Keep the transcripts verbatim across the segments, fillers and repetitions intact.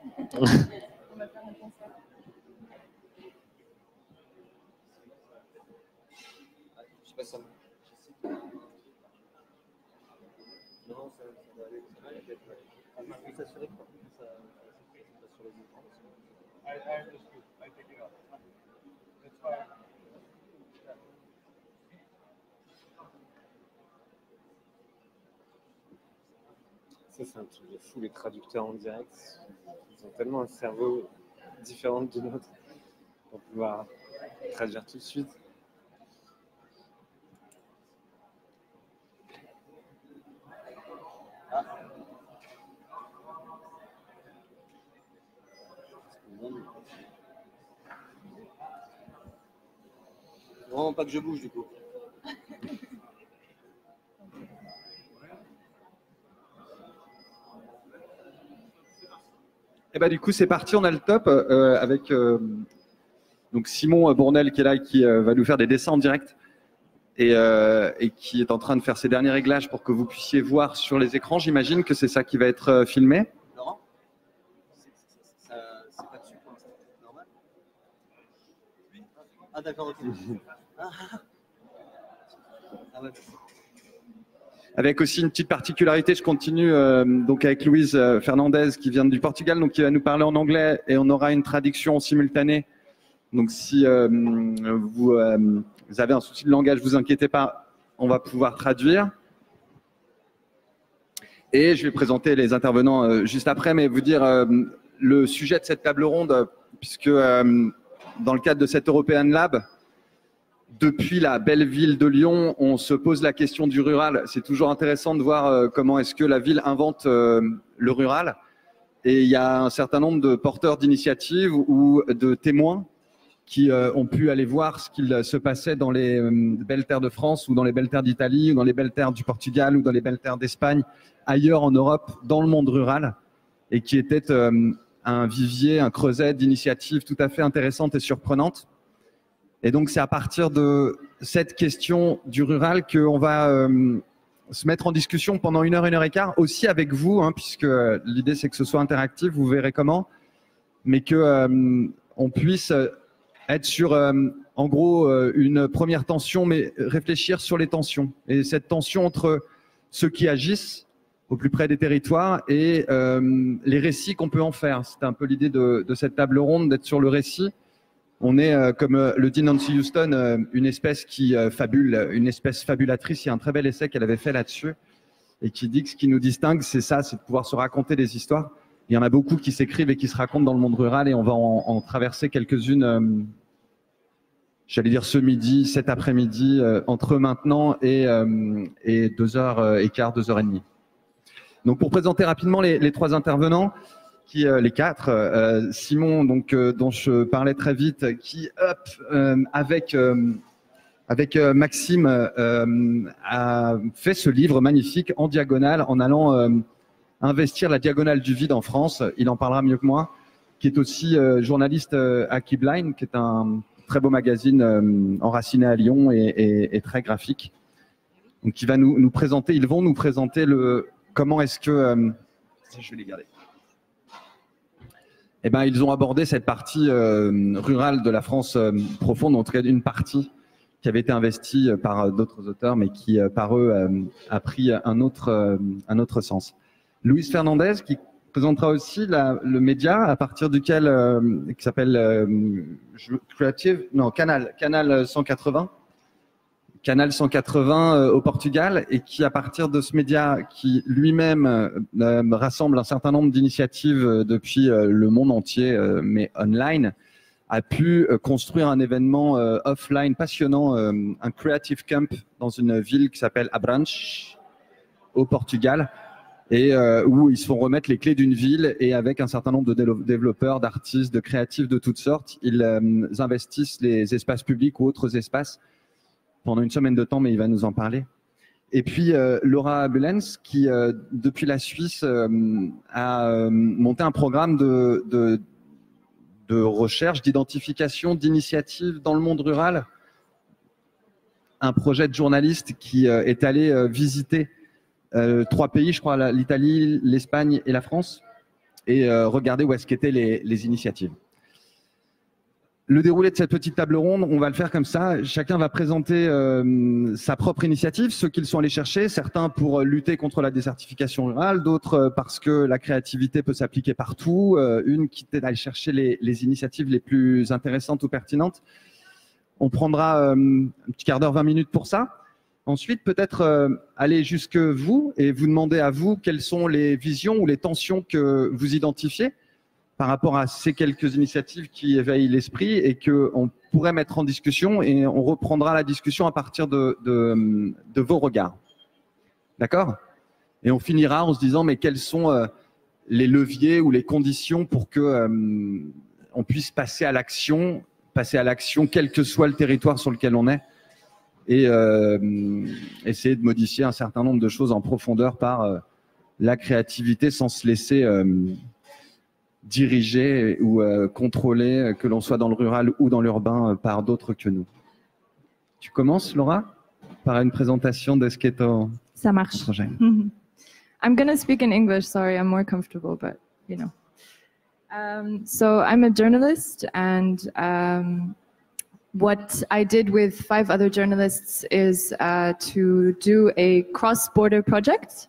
On va faire un concert. Je sais pas si ça me... Non, ça, ça va aller. Ça va aller peut-être. Enfin, je vais s'assurer que par contre, ça, ça passe sur les écrans. I, I understood. I take it out. That's fine. Ça, c'est un truc de fou, les traducteurs en direct. Ils ont tellement un cerveau différent du nôtre pour pouvoir traduire tout de suite. Ah. Vraiment pas que je bouge du coup. Et bah du coup c'est parti, on a le top euh, avec euh, donc Simon Bournel qui est là, qui euh, va nous faire des dessins en direct et, euh, et qui est en train de faire ses derniers réglages pour que vous puissiez voir sur les écrans. J'imagine que c'est ça qui va être euh, filmé. Laurent, c'est pas dessus pour l'instant, normal. Ah d'accord, ok. Ah, ah ouais. Avec aussi une petite particularité, je continue euh, donc avec Louise euh, Fernandez qui vient du Portugal, donc qui va nous parler en anglais et on aura une traduction simultanée. Donc si euh, vous, euh, vous avez un souci de langage, vous inquiétez pas, on va pouvoir traduire. Et je vais présenter les intervenants euh, juste après, mais vous dire euh, le sujet de cette table ronde, puisque euh, dans le cadre de cette European Lab, depuis la belle ville de Lyon, on se pose la question du rural. C'est toujours intéressant de voir euh, comment est-ce que la ville invente euh, le rural. Et il y a un certain nombre de porteurs d'initiatives ou de témoins qui euh, ont pu aller voir ce qu'il se passait dans les euh, belles terres de France ou dans les belles terres d'Italie ou dans les belles terres du Portugal ou dans les belles terres d'Espagne, ailleurs en Europe, dans le monde rural, et qui était euh, un vivier, un creuset d'initiatives tout à fait intéressantes et surprenantes. Et donc, c'est à partir de cette question du rural qu'on va euh, se mettre en discussion pendant une heure, une heure et quart, aussi avec vous, hein, puisque l'idée, c'est que ce soit interactif, vous verrez comment, mais que euh, on puisse être sur, euh, en gros, euh, une première tension, mais réfléchir sur les tensions. Et cette tension entre ceux qui agissent au plus près des territoires et euh, les récits qu'on peut en faire. C'est un peu l'idée de, de cette table ronde, d'être sur le récit. On est, euh, comme euh, le dit Nancy Houston, euh, une espèce qui euh, fabule, une espèce fabulatrice. Il y a un très bel essai qu'elle avait fait là-dessus et qui dit que ce qui nous distingue, c'est ça, c'est de pouvoir se raconter des histoires. Il y en a beaucoup qui s'écrivent et qui se racontent dans le monde rural et on va en, en traverser quelques-unes, euh, j'allais dire ce midi, cet après-midi, euh, entre maintenant et, euh, et deux heures et quart, deux heures et demie. Donc pour présenter rapidement les, les trois intervenants, qui euh, les quatre, euh, Simon, donc euh, dont je parlais très vite, qui hop, euh, avec euh, avec euh, Maxime euh, a fait ce livre magnifique en diagonale, en allant euh, investir la diagonale du vide en France. Il en parlera mieux que moi. Qui est aussi euh, journaliste euh, à Keyblind, qui est un très beau magazine euh, enraciné à Lyon et, et, et très graphique. Donc, qui va nous, nous présenter. Ils vont nous présenter le comment est-ce que euh, je vais les garder. Eh ben, ils ont abordé cette partie euh, rurale de la France euh, profonde, en tout cas une partie qui avait été investie par euh, d'autres auteurs, mais qui, euh, par eux, euh, a pris un autre, euh, un autre sens. Louise Fernandez, qui présentera aussi la, le média à partir duquel, euh, qui s'appelle euh, Creative, non, Canal, Canal cent quatre-vingts. Canal cent quatre-vingts euh, au Portugal, et qui, à partir de ce média qui lui-même euh, rassemble un certain nombre d'initiatives euh, depuis euh, le monde entier, euh, mais online, a pu euh, construire un événement euh, offline passionnant, euh, un Creative Camp dans une ville qui s'appelle Abranches, au Portugal, et euh, où ils se font remettre les clés d'une ville, et avec un certain nombre de développeurs, d'artistes, de créatifs de toutes sortes, ils euh, investissent les espaces publics ou autres espaces pendant une semaine de temps, mais il va nous en parler. Et puis euh, Laura Bulens, qui euh, depuis la Suisse euh, a euh, monté un programme de, de, de recherche, d'identification, d'initiative dans le monde rural. Un projet de journaliste qui euh, est allé euh, visiter euh, trois pays, je crois, l'Italie, l'Espagne et la France, et euh, regarder où est-ce qu'étaient les, les initiatives. Le déroulé de cette petite table ronde, on va le faire comme ça. Chacun va présenter euh, sa propre initiative, ceux qu'ils sont allés chercher, certains pour lutter contre la désertification rurale, d'autres parce que la créativité peut s'appliquer partout, euh, une qui est d'aller chercher les, les initiatives les plus intéressantes ou pertinentes. On prendra euh, un petit quart d'heure, vingt minutes pour ça. Ensuite, peut-être euh, aller jusque vous et vous demander à vous quelles sont les visions ou les tensions que vous identifiez par rapport à ces quelques initiatives qui éveillent l'esprit et qu'on pourrait mettre en discussion, et on reprendra la discussion à partir de, de, de vos regards. D'accord? Et on finira en se disant, mais quels sont euh, les leviers ou les conditions pour que euh, on puisse passer à l'action, passer à l'action quel que soit le territoire sur lequel on est, et euh, essayer de modifier un certain nombre de choses en profondeur par euh, la créativité sans se laisser euh, diriger ou euh, contrôler, que l'on soit dans le rural ou dans l'urbain, euh, par d'autres que nous. Tu commences, Laura, par une présentation de ce qu'est ton Ça marche. projet. Mm-hmm. I'm going to speak in English, sorry, I'm more comfortable, but you know. Um, so I'm a journalist, and um, what I did with five other journalists is uh, to do a cross-border project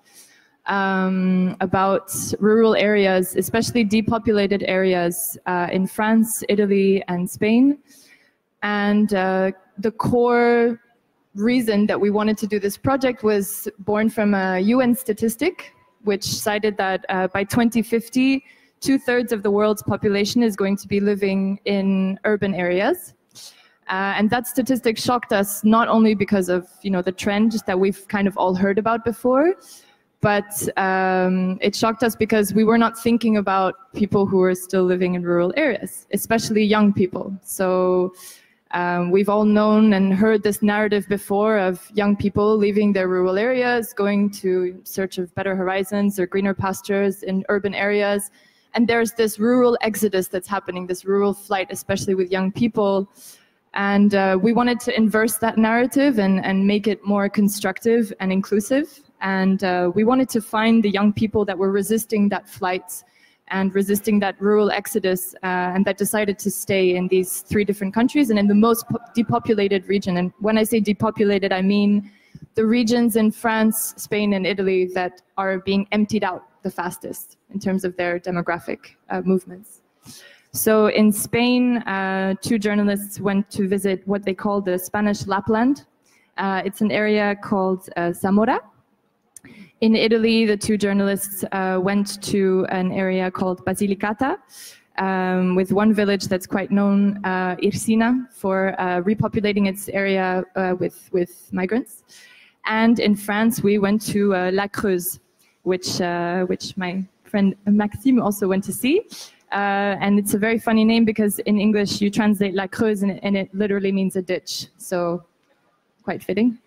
Um, about rural areas, especially depopulated areas uh, in France, Italy, and Spain. And uh, the core reason that we wanted to do this project was born from a U N statistic, which cited that uh, by twenty fifty, two-thirds of the world's population is going to be living in urban areas. Uh, and that statistic shocked us, not only because of, you know, the trend that we've kind of all heard about before, but um, it shocked us because we were not thinking about people who were still living in rural areas, especially young people. So um, we've all known and heard this narrative before of young people leaving their rural areas, going to search of better horizons or greener pastures in urban areas. And there's this rural exodus that's happening, this rural flight, especially with young people. And uh, we wanted to inverse that narrative and, and make it more constructive and inclusive. And uh, we wanted to find the young people that were resisting that flight and resisting that rural exodus, uh, and that decided to stay in these three different countries and in the most depopulated region. And when I say depopulated, I mean the regions in France, Spain, and Italy that are being emptied out the fastest in terms of their demographic uh, movements. So in Spain, uh, two journalists went to visit what they call the Spanish Lapland. Uh, it's an area called uh, Zamora. In Italy, the two journalists uh, went to an area called Basilicata, um, with one village that's quite known, uh, Irsina, for uh, repopulating its area uh, with, with migrants. And in France, we went to uh, La Creuse, which, uh, which my friend Maxime also went to see. Uh, and it's a very funny name because in English you translate La Creuse and it, and it literally means a ditch. So quite fitting.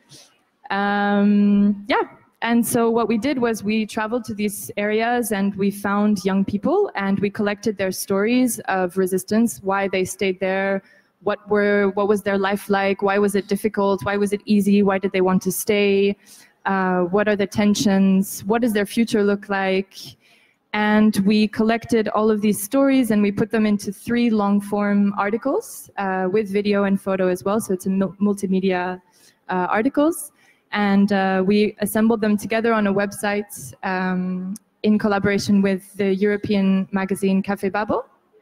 Um, yeah. And so what we did was we traveled to these areas and we found young people and we collected their stories of resistance, why they stayed there, what were what was their life like, why was it difficult, why was it easy, why did they want to stay, uh, what are the tensions, what does their future look like. And we collected all of these stories and we put them into three long-form articles uh, with video and photo as well, so it's a multimedia uh, articles. And uh, we assembled them together on a website um, in collaboration with the European magazine Café Babel.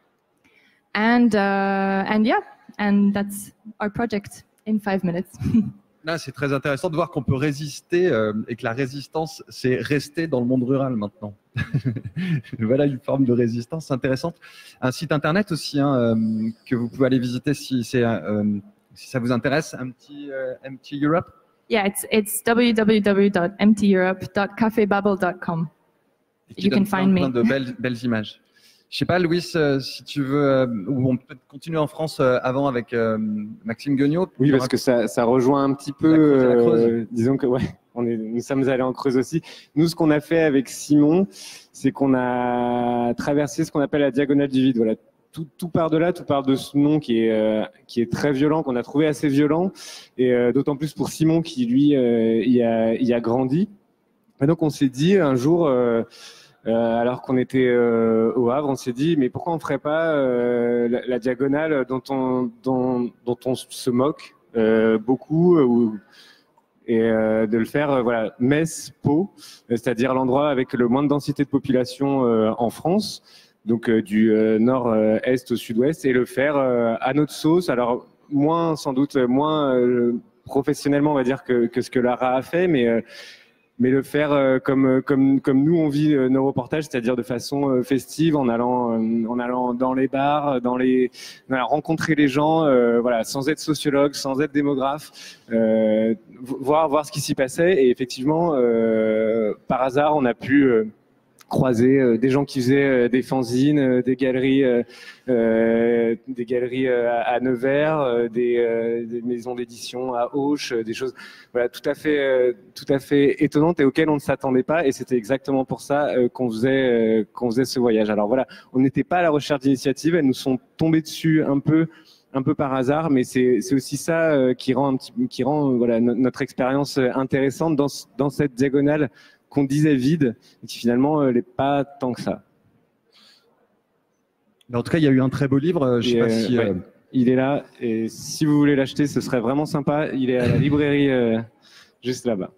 And, uh, and yeah, and that's our project in five minutes. Là, c'est très intéressant de voir qu'on peut résister euh, et que la résistance, c'est rester dans le monde rural maintenant. Voilà une forme de résistance intéressante. Un site internet aussi hein, euh, que vous pouvez aller visiter si, c'est, euh, si ça vous intéresse, Empty, euh, Empty Europe. Yeah, it's it's w w w dot empty europe dot café babel dot com. You can find me. Plein de belles, belles images. Je sais pas, Louis, euh, si tu veux, euh, ou on peut continuer en France euh, avant avec euh, Maxime Guignot. Oui, parce que ça, ça rejoint un petit peu, la Creuse, la Creuse. Euh, disons que ouais, on est, nous sommes allés en Creuse aussi. Nous, ce qu'on a fait avec Simon, c'est qu'on a traversé ce qu'on appelle la diagonale du vide. Voilà. Tout, tout part de là, tout part de ce nom qui est, euh, qui est très violent, qu'on a trouvé assez violent, et euh, d'autant plus pour Simon qui, lui, euh, y, a, y a grandi. Et donc, on s'est dit un jour, euh, Euh, alors qu'on était euh, au Havre, on s'est dit mais pourquoi on ferait pas euh, la, la diagonale dont on dont, dont on se moque euh, beaucoup ou, et euh, de le faire euh, voilà Metz-Pau, c'est-à-dire l'endroit avec le moins de densité de population euh, en France, donc euh, du euh, nord-est au sud-ouest, et le faire euh, à notre sauce. Alors moins sans doute moins euh, professionnellement on va dire que, que ce que Lara a fait, mais euh, mais le faire euh, comme comme comme nous on vit euh, nos reportages, c'est-à-dire de façon euh, festive, en allant euh, en allant dans les bars, dans les voilà, rencontrer les gens, euh, voilà, sans être sociologue, sans être démographe, euh, voir voir ce qui s'y passait. Et effectivement, euh, par hasard, on a pu euh, croiser euh, des gens qui faisaient euh, des fanzines, euh, des galeries, euh, euh, des galeries euh, à, à Nevers, euh, des, euh, des maisons d'édition à Auch, euh, des choses, voilà, tout à fait, euh, tout à fait étonnantes et auxquelles on ne s'attendait pas. Et c'était exactement pour ça euh, qu'on faisait, euh, qu'on faisait ce voyage. Alors voilà, on n'était pas à la recherche d'initiatives, elles nous sont tombées dessus un peu. un peu par hasard, mais c'est c'est aussi ça euh, qui rend un petit, qui rend euh, voilà no- notre expérience euh, intéressante dans ce- dans cette diagonale qu'on disait vide et qui finalement euh, n'est pas tant que ça. Mais en tout cas, il y a eu un très beau livre. euh, Je sais Et, pas euh, si. ouais, euh, il est là et si vous voulez l'acheter, ce serait vraiment sympa. Il est à la librairie euh, juste là-bas.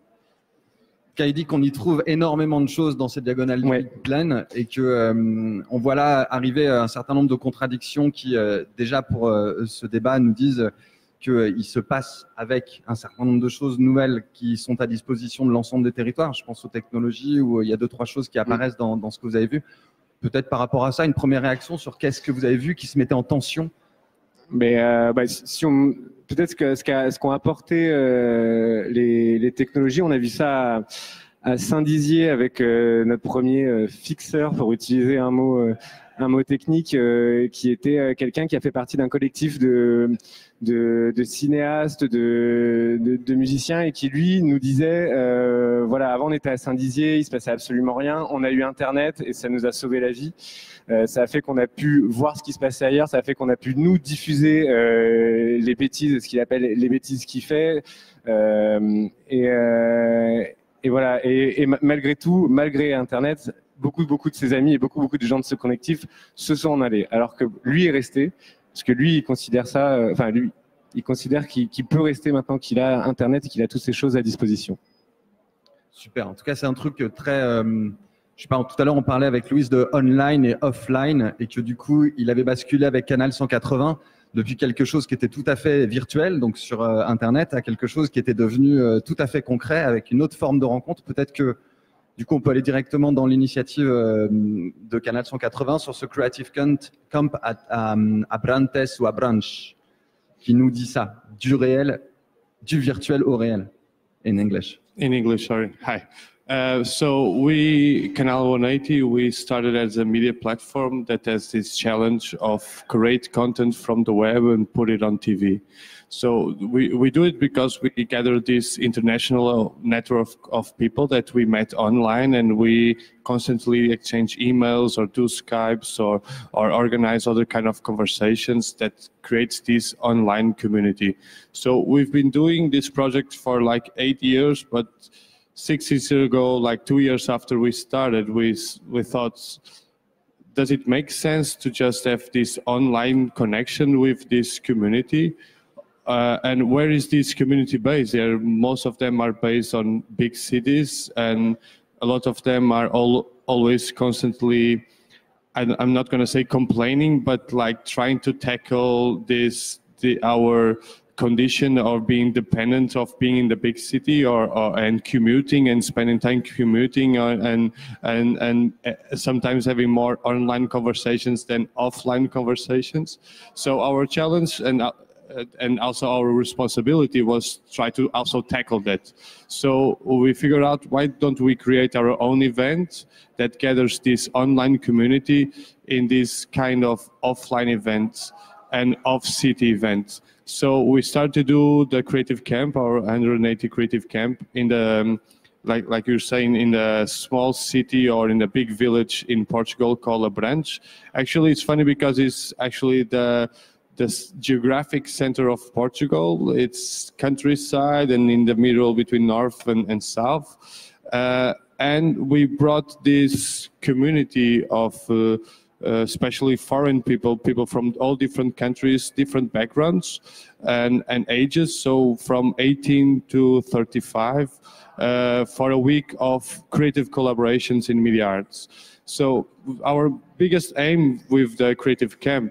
Qui dit qu'on y trouve énormément de choses dans cette diagonale Ouais. pleine et que euh, on voit là arriver un certain nombre de contradictions qui euh, déjà pour euh, ce débat nous disent qu'il euh, se passe avec un certain nombre de choses nouvelles qui sont à disposition de l'ensemble des territoires. Je pense aux technologies où il y a deux trois choses qui apparaissent dans, dans ce que vous avez vu. Peut-être par rapport à ça, une première réaction sur qu'est-ce que vous avez vu qui se mettait en tension. Mais euh, bah, si on peut-être que ce qu'a ce qu'ont apporté euh, les, les technologies, on a vu ça à, à Saint-Dizier avec euh, notre premier euh, fixeur, pour utiliser un mot euh, un mot technique, euh, qui était euh, quelqu'un qui a fait partie d'un collectif de de, de cinéastes, de, de de musiciens et qui lui nous disait euh, voilà, avant on était à Saint-Dizier, il se passait absolument rien, on a eu Internet et ça nous a sauvé la vie. Euh, ça a fait qu'on a pu voir ce qui se passait ailleurs, ça a fait qu'on a pu nous diffuser euh, les bêtises, ce qu'il appelle les bêtises qu'il fait. Euh, et, euh, et voilà. Et, et malgré tout, malgré Internet, beaucoup, beaucoup de ses amis et beaucoup, beaucoup de gens de ce collectif se sont en allés. Alors que lui est resté, parce que lui, il considère ça, euh, enfin lui, il considère qu'il qu'il peut rester maintenant qu'il a Internet et qu'il a toutes ces choses à disposition. Super. En tout cas, c'est un truc très. Euh, je sais pas. Tout à l'heure, on parlait avec Louise de online et offline, et que du coup, il avait basculé avec Canal cent quatre-vingts depuis quelque chose qui était tout à fait virtuel, donc sur euh, Internet, à quelque chose qui était devenu euh, tout à fait concret, avec une autre forme de rencontre. Peut-être que du coup, on peut aller directement dans l'initiative euh, de Canal cent quatre-vingts sur ce Creative Camp, camp à, à, à Brantes ou à Branch, qui nous dit ça, du réel, du virtuel au réel, in English. In English, sorry. Hi. Uh, so we, Canal one eighty, we started as a media platform that has this challenge of create content from the web and put it on T V. So we, we do it because we gather this international network of, of people that we met online, and we constantly exchange emails or do Skypes or, or organize other kind of conversations that creates this online community. So we've been doing this project for like eight years, but six years ago, like two years after we started, we, we thought, does it make sense to just have this online connection with this community? Uh, and where is this community based? There, most of them are based on big cities, and a lot of them are all always constantly, I, I'm not going to say complaining, but like trying to tackle this, the, our condition of being dependent of being in the big city or, or and commuting and spending time commuting or, and and and uh, sometimes having more online conversations than offline conversations. So our challenge and uh, and also our responsibility was try to also tackle that. So we figured out, why don't we create our own event that gathers this online community in this kind of offline events and off-city events. So we started to do the Creative Camp, our one hundred eighty Creative Camp, in the, um, like like you're saying, in the small city or in a big village in Portugal called Abrantes. Actually, it's funny because it's actually the the geographic center of Portugal. It's countryside and in the middle between north and, and south. Uh, and we brought this community of uh, uh, especially foreign people, people from all different countries, different backgrounds and, and ages, so from eighteen to thirty-five, uh, for a week of creative collaborations in media arts. So our biggest aim with the Creative Camp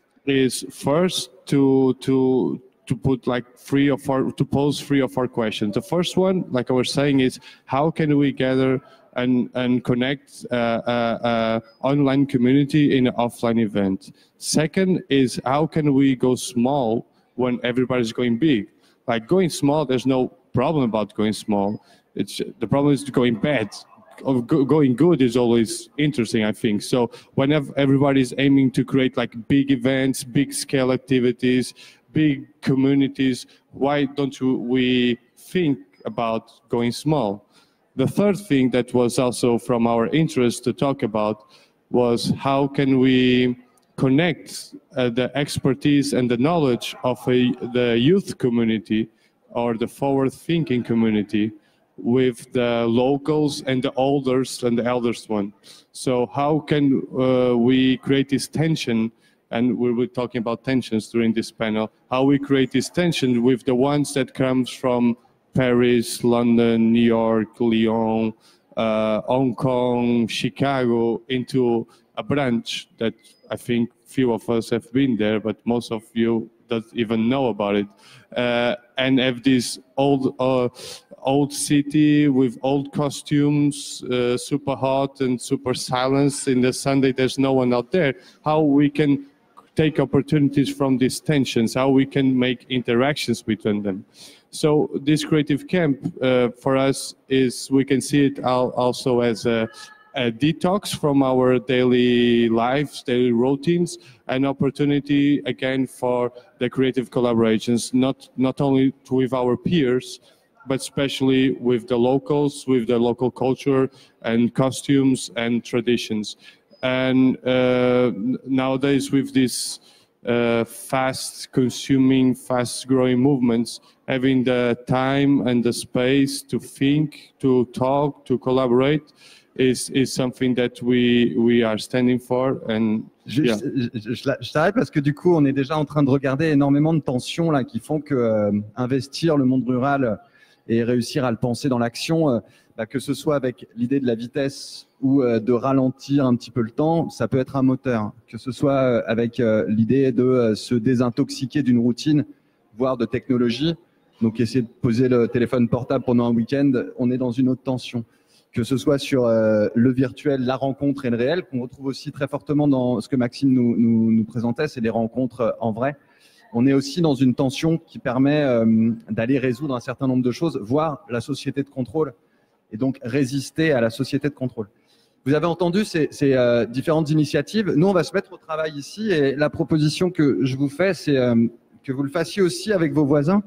is first to to to put like three or four, to pose three or four questions. The first one, like I was saying, is how can we gather and, and connect uh, uh, uh, online community in an offline event? Second is how can we go small when everybody's going big? Like going small, there's no problem about going small. It's the problem is going bad. Of going good is always interesting, I think. So whenever everybody's aiming to create like big events, big scale activities, big communities, why don't we think about going small? The third thing that was also from our interest to talk about was how can we connect uh, the expertise and the knowledge of a, the youth community or the forward-thinking community with the locals and the elders and the eldest one. So how can uh, we create this tension, and we were talking about tensions during this panel, how we create this tension with the ones that comes from Paris, London, New York, Lyon, uh, Hong Kong, Chicago, into a branch that I think few of us have been there, but most of you don't even know about it, uh, and have this old uh, old city with old costumes, uh, super hot and super silence. In the Sunday, there's no one out there. How we can take opportunities from these tensions, how we can make interactions between them. So this creative camp uh, for us is, we can see it al also as a, a detox from our daily lives, daily routines, an opportunity again for the creative collaborations, not, not only with our peers, but especially with the locals, with the local culture and costumes and traditions. And uh, nowadays with this uh, fast consuming, fast growing movements, having the time and the space to think, to talk, to collaborate is, is something that we, we are standing for. And Je, yeah. je, je, je t'arrête parce que du coup, on est déjà en train de regarder énormément de tensions là, qui font que euh, investir le monde rural et réussir à le penser dans l'action, euh, bah, que ce soit avec l'idée de la vitesse ou euh, de ralentir un petit peu le temps, ça peut être un moteur. Que ce soit euh, avec euh, l'idée de euh, se désintoxiquer d'une routine, voire de technologie. Donc essayer de poser le téléphone portable pendant un week-end, on est dans une autre tension. Que ce soit sur euh, le virtuel, la rencontre et le réel, qu'on retrouve aussi très fortement dans ce que Maxime nous, nous, nous présentait, c'est les rencontres en vrai. On est aussi dans une tension qui permet euh, d'aller résoudre un certain nombre de choses, voire la société de contrôle, et donc résister à la société de contrôle. Vous avez entendu ces, ces euh, différentes initiatives. Nous, on va se mettre au travail ici, et la proposition que je vous fais, c'est euh, que vous le fassiez aussi avec vos voisins,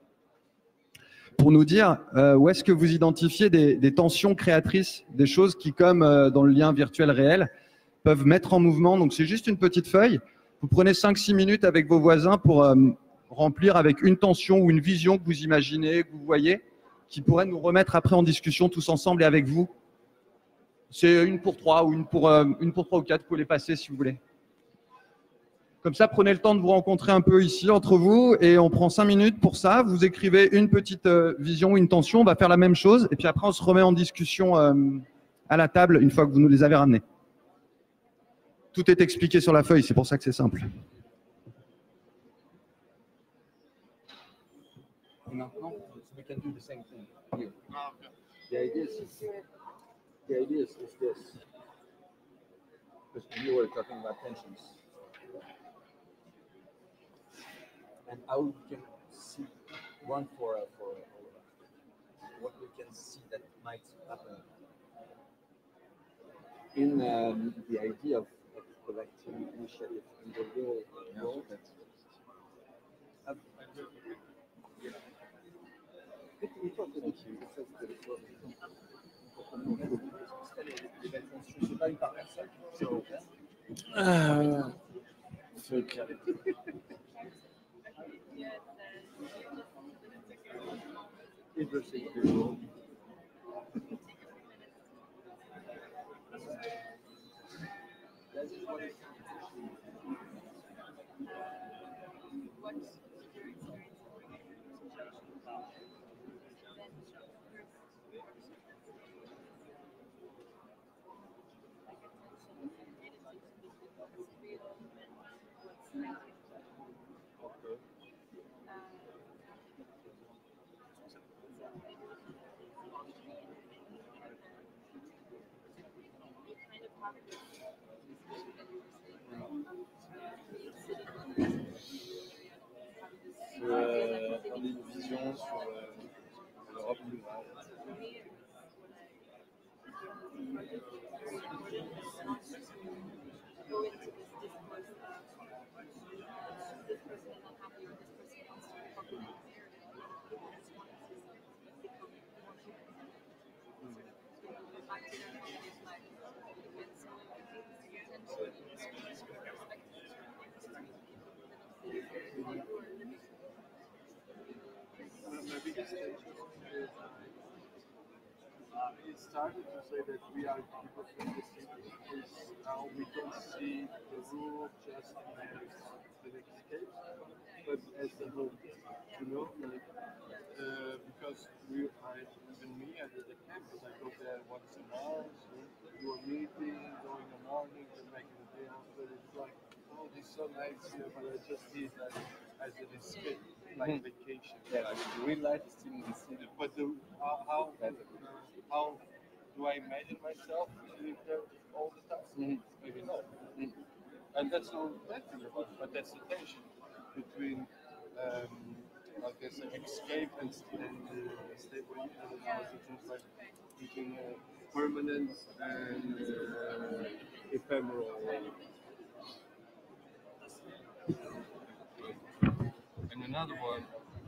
pour nous dire euh, où est-ce que vous identifiez des, des tensions créatrices, des choses qui, comme euh, dans le lien virtuel réel, peuvent mettre en mouvement. Donc, c'est juste une petite feuille. Vous prenez cinq six minutes avec vos voisins pour euh, remplir avec une tension ou une vision que vous imaginez, que vous voyez, qui pourrait nous remettre après en discussion tous ensemble et avec vous. C'est une pour trois ou une pour, euh, une pour trois ou quatre, vous pouvez les passer si vous voulez. Comme ça, prenez le temps de vous rencontrer un peu ici entre vous et on prend cinq minutes pour ça. Vous écrivez une petite euh, vision ou une tension, on va faire la même chose et puis après on se remet en discussion euh, à la table une fois que vous nous les avez ramenés. Tout est expliqué sur la feuille, c'est pour ça que c'est simple. Et maintenant, we can do the same thing here. The idea is, the idea is, is this. Because you were talking about tensions. And how we can see, run for, uh, for uh, what we can see that might happen. In um, the idea of, of collective initiative in the real world, uh, we talked about you, Uh, okay. interesting visual. Euh, on a une vision sur euh, l'Europe rurale. My biggest tension is uh, it started to say that we are people from the city. Is now we don't see the rule just as an escape, but as a home. You know, like uh, because we, I, even me, I did the campus. I go there once a month, do a meeting, go in the morning, come back in the day after. It's like, oh, this is so nice here, but I just see that as an escape, like mm-hmm. vacation. Yeah, like the real life is still in the city. But the, how, how, uh, how do I imagine myself to live there all the time? Mm-hmm. Maybe not. Mm-hmm. And that's no bad thing about it, but that's the tension between, um, I guess, like escape and, and uh, stability, and uh, like between uh, permanent and uh, ephemeral. And another one.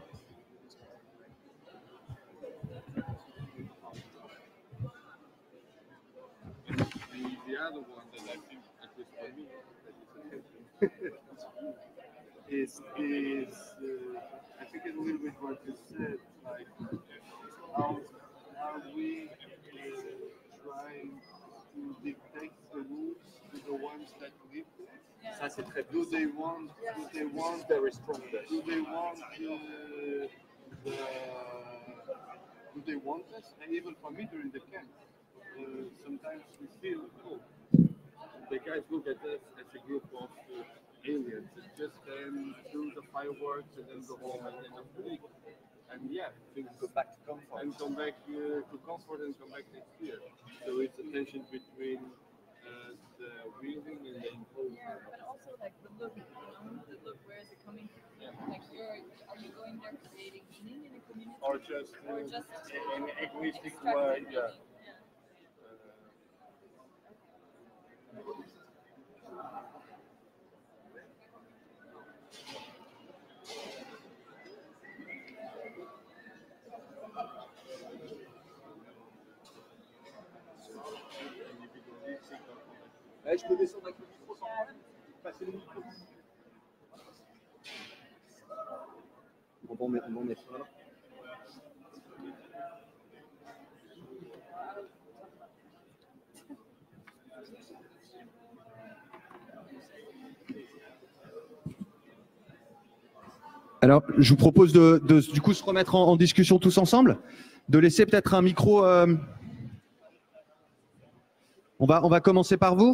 And the, the other one that I think, at least for me, is is uh, I think it's a little bit what you said, like how are we uh, trying to dictate the rules to the ones that live there? Ça c'est très Do they want? Do they want? very strong. Do they want uh, the? Do they want us? And even for me during the camp, uh, sometimes we feel, oh, the guys look at us as a group of uh, aliens. It's just them do the fireworks and then go home at the end of the week. And yeah, things Go back to comfort. and come back uh, to comfort and come back next year. So it's a tension between uh, the willing and the imposing. Yeah, but also like the look, you know, the look, where is it coming from? Yeah. Like, you're, are you going there creating meaning in a community? Or just, uh, Or just in an egoistic extracting way, meaning? yeah. Yeah. Ouais, je peux descendre avec le micro sans problème. Passer le micro. On va en mettre, on va en mettre là. Alors, je vous propose de, de du coup se remettre en, en discussion tous ensemble, de laisser peut-être un micro. Euh... On va, on va commencer par vous.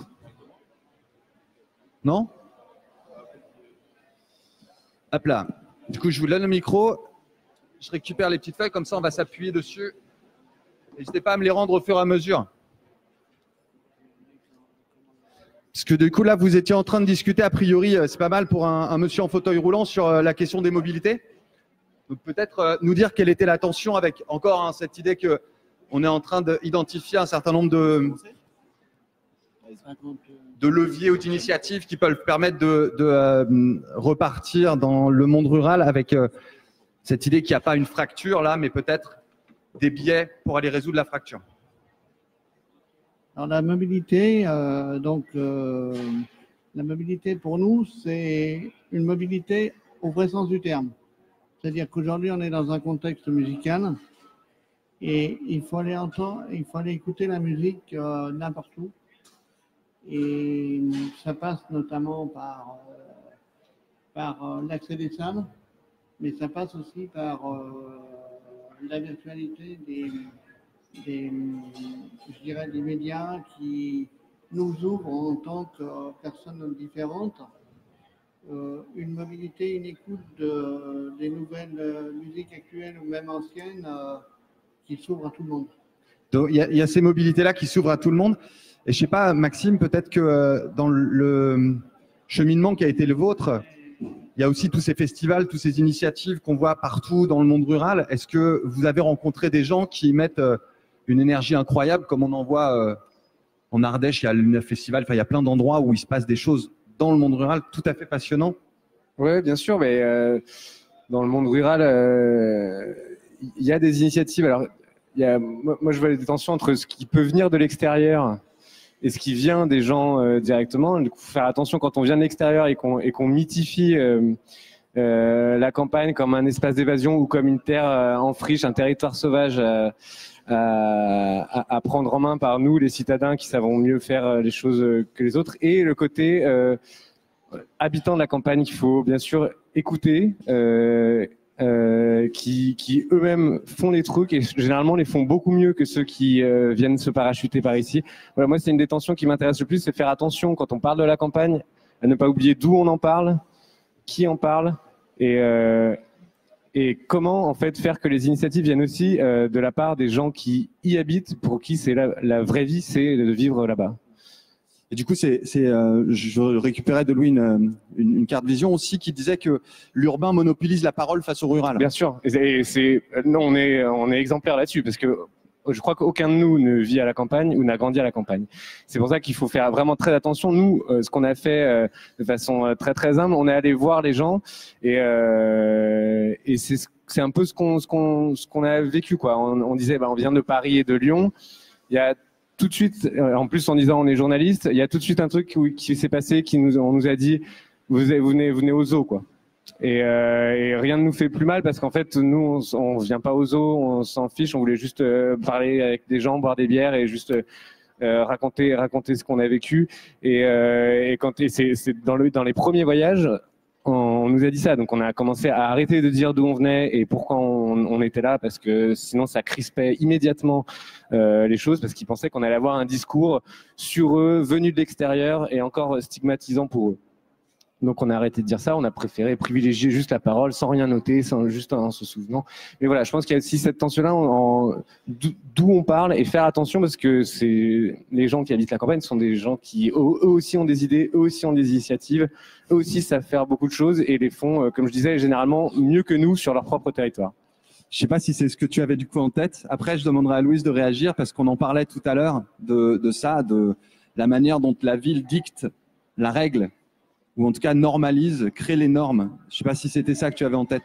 Non? Hop là. Du coup, je vous donne le micro. Je récupère les petites feuilles, comme ça on va s'appuyer dessus. N'hésitez pas à me les rendre au fur et à mesure. Parce que du coup, là, vous étiez en train de discuter, a priori, c'est pas mal pour un, un monsieur en fauteuil roulant sur la question des mobilités. Donc peut-être euh, nous dire quelle était la tension avec encore hein, cette idée qu'on est en train d'identifier un certain nombre de, de leviers ou d'initiatives qui peuvent permettre de, de euh, repartir dans le monde rural avec euh, cette idée qu'il n'y a pas une fracture là, mais peut-être des biais pour aller résoudre la fracture. Alors la mobilité, euh, donc euh, la mobilité pour nous, c'est une mobilité au vrai sens du terme. C'est-à-dire qu'aujourd'hui, on est dans un contexte musical et il faut aller entendre, il faut aller écouter la musique euh, n'importe où. Et ça passe notamment par, euh, par euh, l'accès des salles, mais ça passe aussi par euh, la virtualité des, des, je dirais, des médias qui nous ouvrent en tant que personnes différentes euh, une mobilité, une écoute de, des nouvelles euh, musiques actuelles ou même anciennes euh, qui s'ouvrent à tout le monde. Donc, il y, a, il y a ces mobilités-là qui s'ouvrent à tout le monde. Et je sais pas, Maxime, peut-être que euh, dans le cheminement qui a été le vôtre, il y a aussi tous ces festivals, toutes ces initiatives qu'on voit partout dans le monde rural. Est-ce que vous avez rencontré des gens qui mettent euh, une énergie incroyable, comme on en voit euh, en Ardèche, il y a le festival, enfin, il y a plein d'endroits où il se passe des choses dans le monde rural tout à fait passionnants? Oui, bien sûr, mais euh, dans le monde rural, euh, il y a des initiatives. Alors, il y a, moi, moi, je vois des tensions entre ce qui peut venir de l'extérieur et ce qui vient des gens euh, directement. Du coup, faut faire attention quand on vient de l'extérieur et qu'on et qu'on mythifie euh, euh, la campagne comme un espace d'évasion ou comme une terre euh, en friche, un territoire sauvage euh, à, à prendre en main par nous, les citadins qui savons mieux faire les choses que les autres. Et le côté euh, habitant de la campagne qu'il faut bien sûr écouter, euh, euh, qui, qui eux-mêmes font les trucs et généralement les font beaucoup mieux que ceux qui euh, viennent se parachuter par ici. Voilà, moi, c'est une des tensions qui m'intéresse le plus, c'est faire attention quand on parle de la campagne, à ne pas oublier d'où on en parle, qui en parle et, euh, et comment en fait faire que les initiatives viennent aussi euh, de la part des gens qui y habitent, pour qui c'est la, la vraie vie, c'est de vivre là-bas. Et du coup, c'est, c'est, euh, je récupérais de Louis une, une, une carte vision aussi qui disait que l'urbain monopolise la parole face au rural. Bien sûr. Et c'est, et c'est, non, on est, on est exemplaire là-dessus parce que je crois qu'aucun de nous ne vit à la campagne ou n'a grandi à la campagne. C'est pour ça qu'il faut faire vraiment très attention. Nous, euh, ce qu'on a fait euh, de façon euh, très très humble, on est allé voir les gens et, euh, et c'est, c'est un peu ce qu'on, ce qu'on, ce qu'on a vécu, quoi. On, on disait, bah, on vient de Paris et de Lyon. Il y a tout de suite, en plus en disant on est journaliste, il y a tout de suite un truc qui, qui s'est passé, qui nous, on nous a dit vous, vous venez, vous venez au zoo, quoi. Et, euh, et rien ne nous fait plus mal parce qu'en fait nous on, on vient pas au zoo, on s'en fiche, on voulait juste euh, parler avec des gens, boire des bières et juste euh, raconter, raconter ce qu'on a vécu. Et, euh, et quand et c'est, c'est dans le dans les premiers voyages. On nous a dit ça, donc on a commencé à arrêter de dire d'où on venait et pourquoi on, on était là, parce que sinon ça crispait immédiatement euh, les choses, parce qu'ils pensaient qu'on allait avoir un discours sur eux, venu de l'extérieur et encore stigmatisant pour eux. Donc on a arrêté de dire ça, on a préféré privilégier juste la parole, sans rien noter, sans, juste en se souvenant. Mais voilà, je pense qu'il y a aussi cette tension-là, en, en, d'où on parle, et faire attention parce que c'est, les gens qui habitent la campagne sont des gens qui, eux, eux aussi ont des idées, eux aussi ont des initiatives, eux aussi savent faire beaucoup de choses et les font, comme je disais, généralement mieux que nous sur leur propre territoire. Je ne sais pas si c'est ce que tu avais du coup en tête. Après, je demanderai à Louise de réagir parce qu'on en parlait tout à l'heure de, de ça, de la manière dont la ville dicte la règle, ou en tout cas normalise, crée les normes. Je ne sais pas si c'était ça que tu avais en tête.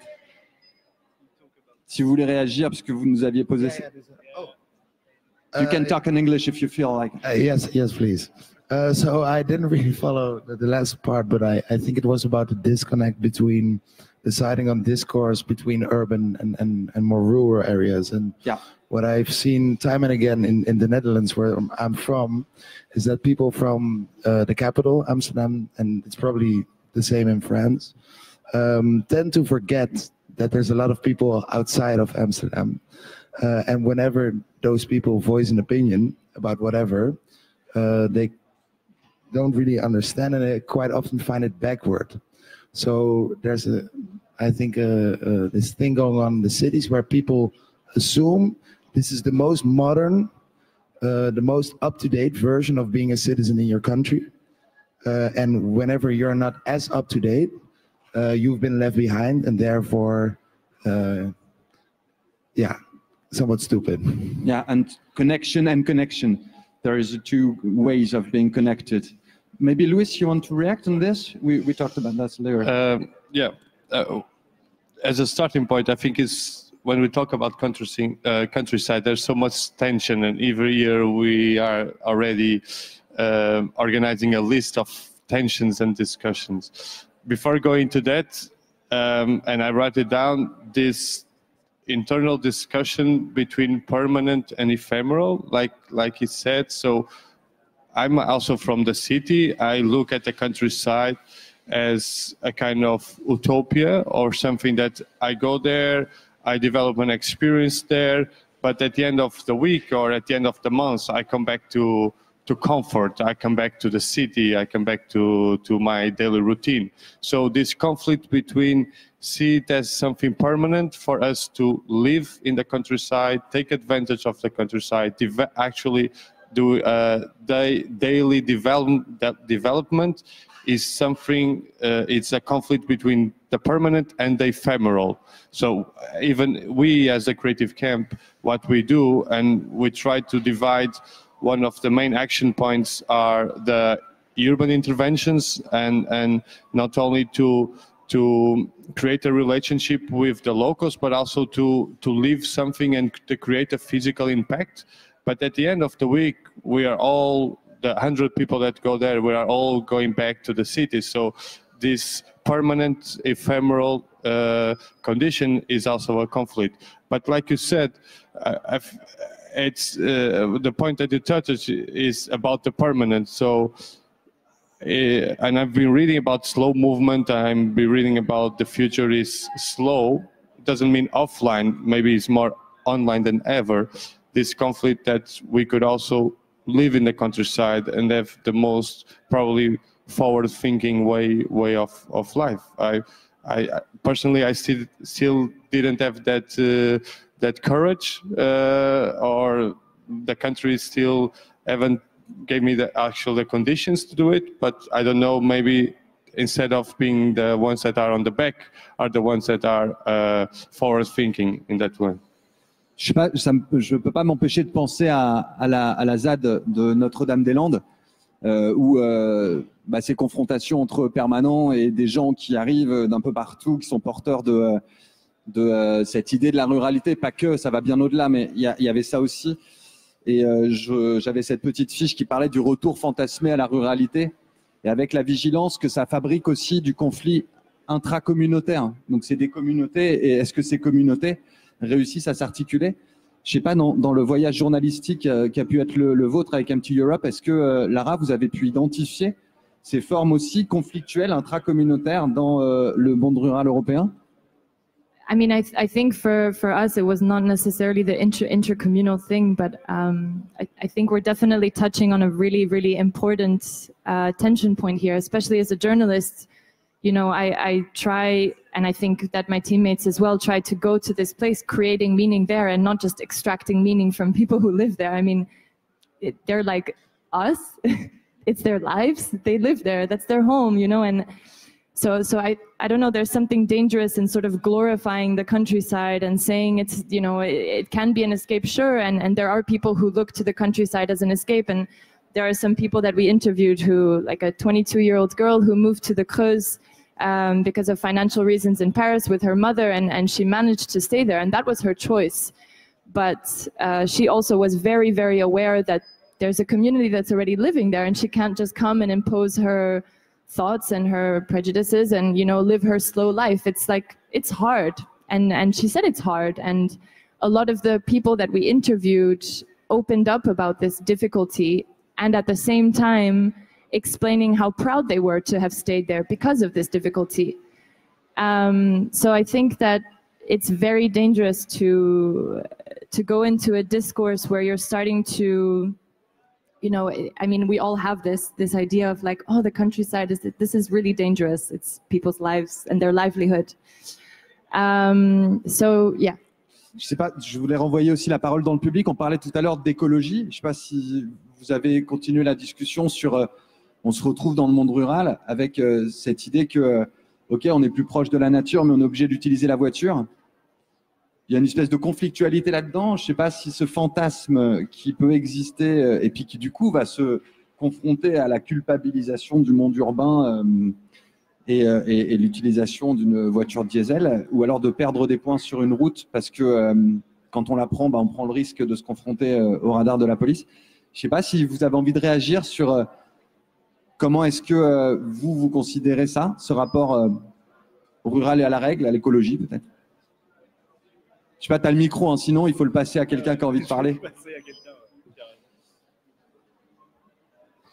Si vous voulez réagir, parce que vous nous aviez posé... Yeah, yeah, oh. You can talk in English if you feel like... Uh, yes, yes, please. Uh, so I didn't really follow the, the last part, but I, I think it was about the disconnect between deciding on discourse between urban and, and, and more rural areas. And yeah. What I've seen time and again in, in the Netherlands, where I'm from, is that people from uh, the capital, Amsterdam, and it's probably the same in France, um, tend to forget that there's a lot of people outside of Amsterdam. Uh, and whenever those people voice an opinion about whatever, uh, they don't really understand, and they quite often find it backward. So there's a, I think, uh, uh, this thing going on in the cities where people assume this is the most modern, uh, the most up-to-date version of being a citizen in your country. Uh, and whenever you're not as up-to-date, uh, you've been left behind and therefore, uh, yeah, somewhat stupid. Yeah, and connection and connection. There is two ways of being connected. Maybe, Luis, you want to react on this? We, we talked about that later. Uh, yeah. Uh, as a starting point, I think it's when we talk about countryside, uh, countryside, there's so much tension, and every year we are already uh, organizing a list of tensions and discussions. Before going to that, um, and I write it down, this internal discussion between permanent and ephemeral, like like he said. So I'm also from the city. I look at the countryside as a kind of utopia or something that I go there, I develop an experience there, but at the end of the week or at the end of the month, I come back to to comfort. I come back to the city. I come back to, to my daily routine. So this conflict between see it as something permanent for us to live in the countryside, take advantage of the countryside, actually do uh, da daily develop development is something, uh, it's a conflict between the permanent and the ephemeral. So even we as a creative camp, what we do, and we try to divide, one of the main action points are the urban interventions, and, and not only to, to create a relationship with the locals, but also to, to live something and to create a physical impact. But at the end of the week, we are all, the hundred people that go there, we are all going back to the city. So this permanent, ephemeral uh, condition is also a conflict. But like you said, uh, I've, it's uh, the point that you touched is about the permanent. So, uh, and I've been reading about slow movement. I've been reading about the future is slow. It doesn't mean offline. Maybe it's more online than ever. This conflict that we could also live in the countryside and have the most probably forward-thinking way way of of life. I, I personally, I still still didn't have that uh, that courage, uh, or the country still haven't gave me the actual the conditions to do it. But I don't know. Maybe instead of being the ones that are on the back, are the ones that are uh, forward-thinking in that way. Je ne peux pas m'empêcher de penser à, à, la, à la Z A D de Notre-Dame-des-Landes, euh, où euh, bah, ces confrontations entre permanents et des gens qui arrivent d'un peu partout, qui sont porteurs de, de euh, cette idée de la ruralité, pas que, ça va bien au-delà, mais il y, y avait ça aussi. Et euh, j'avais cette petite fiche qui parlait du retour fantasmé à la ruralité, et avec la vigilance que ça fabrique aussi du conflit intracommunautaire. Donc c'est des communautés, et est-ce que ces communautés réussissent à s'articuler? Je sais pas, dans, dans le voyage journalistique euh, qui a pu être le, le vôtre avec Empty Europe, est-ce que, euh, Lara, vous avez pu identifier ces formes aussi conflictuelles, intracommunautaires dans euh, le monde rural européen? I mean, I, th I think for, for us, it was not necessarily the inter intercommunal thing, but um, I, I think we're definitely touching on a really, really important uh, tension point here, especially as a journalist. You know, I, I try, and I think that my teammates as well, try to go to this place creating meaning there and not just extracting meaning from people who live there. I mean, it, they're like us. It's their lives. They live there. That's their home, you know, and so so I, I don't know, there's something dangerous in sort of glorifying the countryside and saying it's, you know, it, it can be an escape, sure, and, and there are people who look to the countryside as an escape, and there are some people that we interviewed who, like a twenty-two-year-old girl who moved to the Creuse um, because of financial reasons in Paris with her mother, and, and she managed to stay there, and that was her choice. But uh, she also was very, very aware that there's a community that's already living there, and she can't just come and impose her thoughts and her prejudices and, you know, live her slow life. It's like, it's hard. And, and she said it's hard. And a lot of the people that we interviewed opened up about this difficulty, and at the same time explaining how proud they were to have stayed there because of this difficulty. Um, so I think that it's very dangerous to to go into a discourse where you're starting to, you know, I mean, we all have this this idea of like, oh, the countryside is this is really dangerous. It's people's lives and their livelihood. Um, so yeah. Je sais pas, je voulais renvoyer aussi la parole dans le public. On parlait tout à l'heure d'écologie. Je sais pas si vous avez continué la discussion sur, euh, on se retrouve dans le monde rural avec euh, cette idée que, euh, ok, on est plus proche de la nature, mais on est obligé d'utiliser la voiture. Il y a une espèce de conflictualité là-dedans. Je ne sais pas si ce fantasme qui peut exister euh, et puis qui du coup va se confronter à la culpabilisation du monde urbain euh, et, euh, et, et l'utilisation d'une voiture diesel, ou alors de perdre des points sur une route parce que euh, quand on la prend, bah, on prend le risque de se confronter euh, au radar de la police. Je ne sais pas si vous avez envie de réagir sur euh, comment est-ce que euh, vous, vous considérez ça, ce rapport euh, rural et à la règle, à l'écologie peut-être. Je sais pas, tu as le micro, hein, sinon il faut le passer à quelqu'un qui a envie de parler.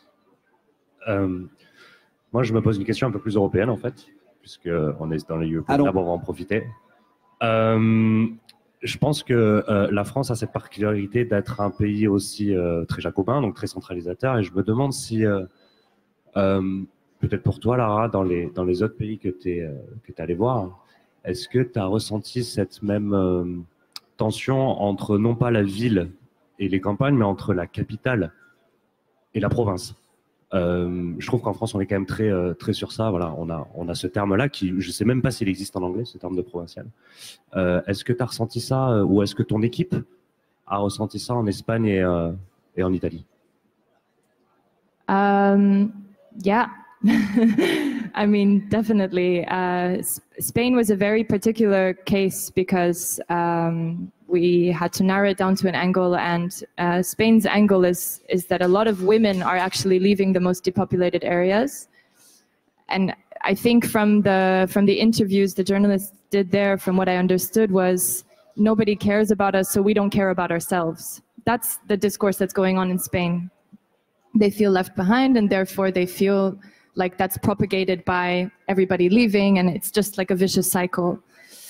Euh, moi, je me pose une question un peu plus européenne, en fait, puisqu'on est dans les European Lab, on va en profiter. Euh, je pense que euh, la France a cette particularité d'être un pays aussi euh, très jacobin, donc très centralisateur, et je me demande si, euh, euh, peut-être pour toi, Lara, dans les, dans les autres pays que tu es, euh, que tu es allé voir, est-ce que tu as ressenti cette même euh, tension entre non pas la ville et les campagnes, mais entre la capitale et la province? Euh, je trouve qu'en France, on est quand même très, euh, très sur ça. Voilà, on a, on a ce terme-là qui, je ne sais même pas s'il existe en anglais, ce terme de provincial. Euh, est-ce que tu as ressenti ça, euh, ou est-ce que ton équipe a ressenti ça en Espagne et, euh, et en Italie? Um, yeah. I mean, definitely. Uh, Spain was a very particular case because um, we had to narrow it down to an angle, and uh, Spain's angle is is that a lot of women are actually leaving the most depopulated areas. And I think from the from the interviews the journalists did there, from what I understood, was nobody cares about us, so we don't care about ourselves. That's the discourse that's going on in Spain. They feel left behind, and therefore they feel like that's propagated by everybody leaving, and it's just like a vicious cycle.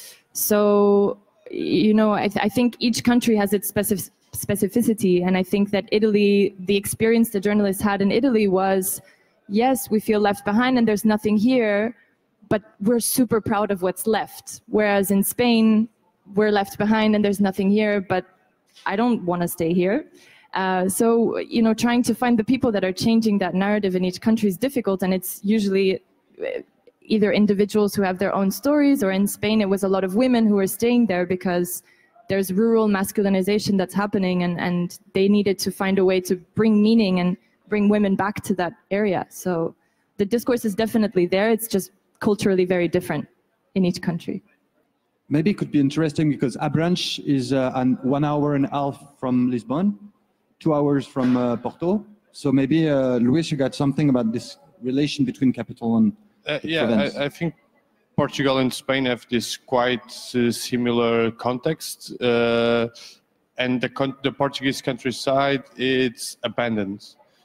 So, you know, I, th I think each country has its specific specificity, and I think that Italy, the experience the journalists had in Italy was, yes, we feel left behind and there's nothing here, but we're super proud of what's left. Whereas in Spain, we're left behind and there's nothing here, but I don't want to stay here. Uh, so, you know, trying to find the people that are changing that narrative in each country is difficult, and it's usually either individuals who have their own stories, or in Spain it was a lot of women who are staying there because there's rural masculinization that's happening, and, and they needed to find a way to bring meaning and bring women back to that area. So the discourse is definitely there, it's just culturally very different in each country. Maybe it could be interesting because Abranches is uh, an one hour and a half from Lisbon, two hours from uh, Porto. So maybe, uh, Luis, you got something about this relation between capital and uh, yeah, I, I think Portugal and Spain have this quite uh, similar context, uh, and the, con the Portuguese countryside, it's abandoned.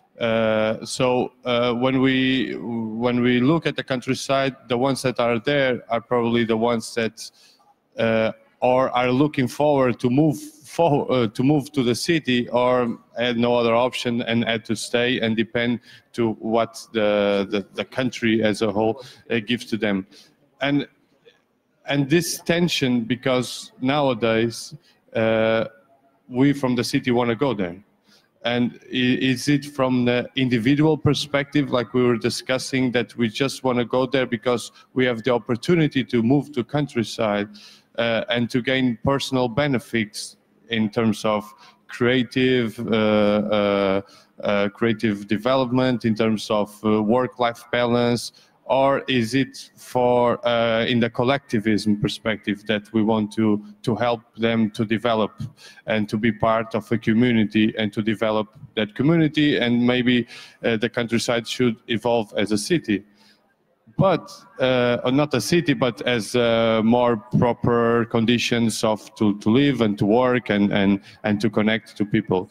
Uh, so uh, when we when we look at the countryside, the ones that are there are probably the ones that uh, or are looking forward to move forward, uh, to move to the city, or had no other option and had to stay and depend to what the the, the country as a whole uh, gives to them, and and this tension, because nowadays uh, we from the city want to go there. And is it from the individual perspective, like we were discussing, that we just want to go there because we have the opportunity to move to countryside uh, and to gain personal benefits in terms of creative, uh, uh, uh, creative development, in terms of uh, work-life balance? Or is it for, uh, in the collectivism perspective, that we want to, to help them to develop and to be part of a community and to develop that community, and maybe uh, the countryside should evolve as a city? But, uh, or not a city, but as uh, more proper conditions of to, to live and to work and, and, and to connect to people.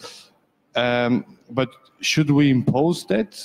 Um, but should we impose that?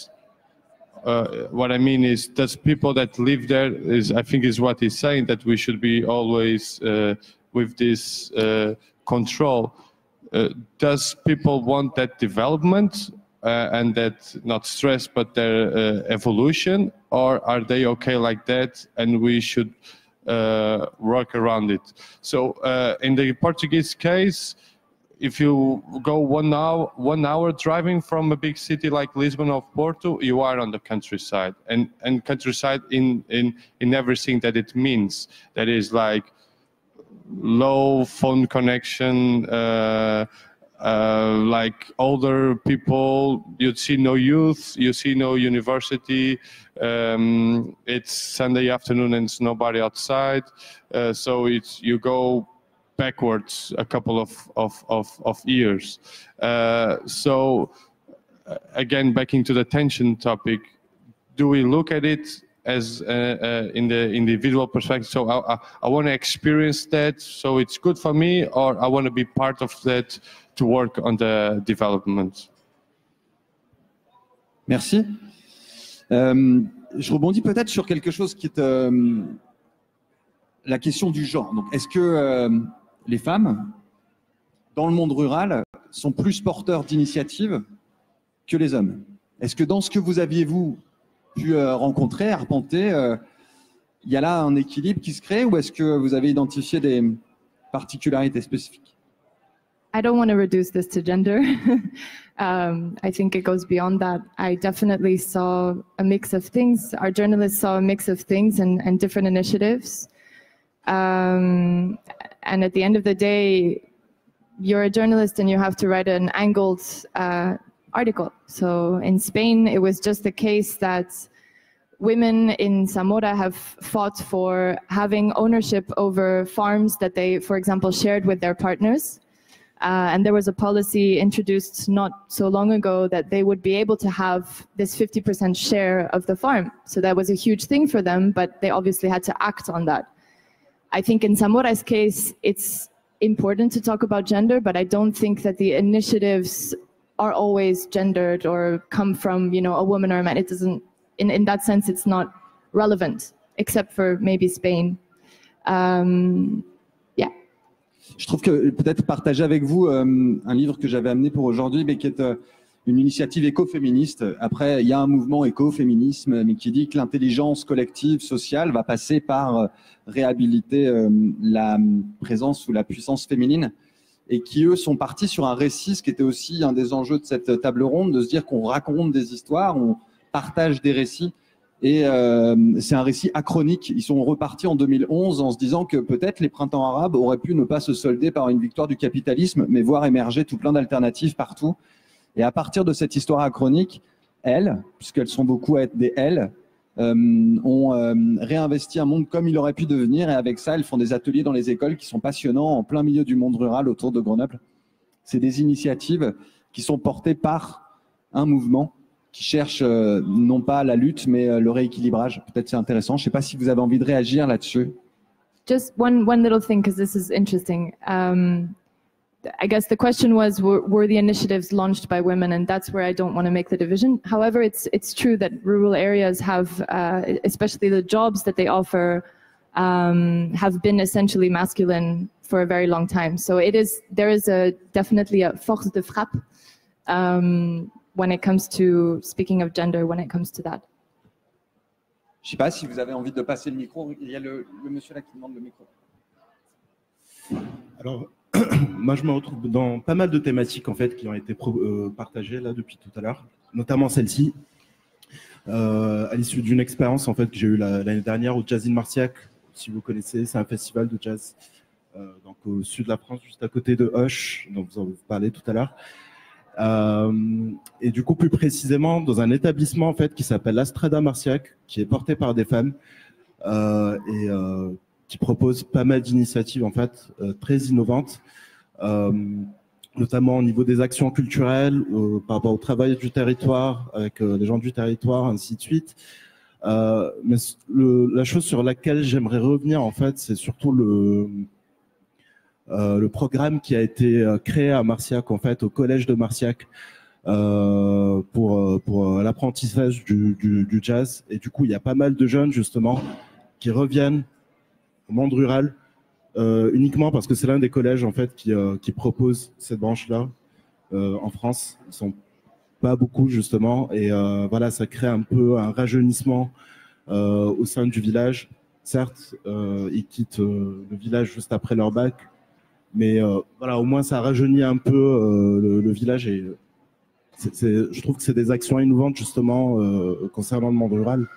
Uh, what I mean is, does people that live there, is I think is what he's saying, that we should be always uh, with this uh, control. Uh, does people want that development uh, and that, not stress, but their uh, evolution, or are they okay like that and we should uh, work around it? So uh, in the Portuguese case, if you go one hour, one hour driving from a big city like Lisbon or Porto, you are on the countryside, and and countryside in in in everything that it means. That is like low phone connection, uh, uh, like older people. You see no youth, you see no university. Um, it's Sunday afternoon and it's nobody outside, uh, so it's you go backwards a couple of, of, of, of years. Uh, so uh, again, back into the tension topic, do we look at it as uh, uh, in the individual perspective? So I, I, I want to experience that, so it's good for me, or I want to be part of that to work on the development? Merci. Euh, je rebondis peut-être sur quelque chose qui est euh, la question du genre. Donc, est-ce que euh, les femmes, dans le monde rural, sont plus porteurs d'initiatives que les hommes? Est-ce que dans ce que vous aviez, vous, pu euh, rencontrer, arpenter, euh, il y a là un équilibre qui se crée, ou est-ce que vous avez identifié des particularités spécifiques? I don't want to reduce this to gender. um, I think it goes beyond that. I definitely saw a mix of things. Our journalists saw a mix of things and, and different initiatives. Um, and at the end of the day, you're a journalist and you have to write an angled uh, article. So in Spain, it was just the case that women in Zamora have fought for having ownership over farms that they, for example, shared with their partners. Uh, and there was a policy introduced not so long ago that they would be able to have this fifty percent share of the farm. So that was a huge thing for them, but they obviously had to act on that. I think in Zamora's case, it's important to talk about gender, but I don't think that the initiatives are always gendered or come from, you know, a woman or a man. It doesn't, in, in that sense, it's not relevant, except for maybe Spain. Um, yeah. Je trouve que peut-être partager avec vous euh, un livre que j'avais amené pour aujourd'hui, mais qui est euh, une initiative écoféministe. Après, il y a un mouvement écoféminisme, mais qui dit que l'intelligence collective sociale va passer par euh, réhabiliter euh, la présence ou la puissance féminine, et qui, eux, sont partis sur un récit, ce qui était aussi un des enjeux de cette table ronde, de se dire qu'on raconte des histoires, on partage des récits. Et euh, c'est un récit achronique. Ils sont repartis en deux mille onze en se disant que peut-être les printemps arabes auraient pu ne pas se solder par une victoire du capitalisme, mais voir émerger tout plein d'alternatives partout. Et à partir de cette histoire achronique, elles, puisqu'elles sont beaucoup à être des elles, euh, ont euh, réinvesti un monde comme il aurait pu devenir. Et avec ça, elles font des ateliers dans les écoles qui sont passionnants en plein milieu du monde rural autour de Grenoble. C'est des initiatives qui sont portées par un mouvement qui cherche euh, non pas la lutte, mais euh, le rééquilibrage. Peut-être c'est intéressant. Je ne sais pas si vous avez envie de réagir là-dessus. Just one, one little thing, because this is interesting. Um, I guess the question was, were, were the initiatives launched by women? And that's where I don't want to make the division. However, it's, it's true that rural areas have, uh, especially the jobs that they offer, um, have been essentially masculine for a very long time. So it is, there is a, definitely a force de frappe. Um, when it comes to speaking of gender, when it comes to that. Je ne sais pas si vous avez envie de passer le micro. Il y a le, le monsieur là qui demande le micro. Alors, moi, je me retrouve dans pas mal de thématiques en fait qui ont été pro, euh, partagées là depuis tout à l'heure, notamment celle-ci, euh, à l'issue d'une expérience en fait que j'ai eue l'année dernière au Jazz in Marciac. Si vous connaissez, c'est un festival de jazz euh, donc au sud de la France, juste à côté de Auch, dont vous en parlez tout à l'heure. Euh, et du coup, plus précisément, dans un établissement en fait qui s'appelle l'Astrada Marciac, qui est porté par des femmes euh, et euh, qui propose pas mal d'initiatives en fait euh, très innovantes, euh, notamment au niveau des actions culturelles, euh, par rapport au travail du territoire avec euh, les gens du territoire, ainsi de suite. Euh, mais le, la chose sur laquelle j'aimerais revenir en fait, c'est surtout le Euh, le programme qui a été euh, créé à Marciac, en fait, au collège de Marciac, euh, pour, pour l'apprentissage du, du, du jazz. Et du coup, il y a pas mal de jeunes, justement, qui reviennent au monde rural euh, uniquement parce que c'est l'un des collèges, en fait, qui, euh, qui propose cette branche-là euh, en France. Ils sont pas beaucoup, justement. Et euh, voilà, ça crée un peu un rajeunissement euh, au sein du village. Certes, euh, ils quittent euh, le village juste après leur bac. Mais euh, voilà, au moins ça rajeunit un peu euh, le, le village et c'est, c'est, je trouve que c'est des actions innovantes justement euh, concernant le monde rural.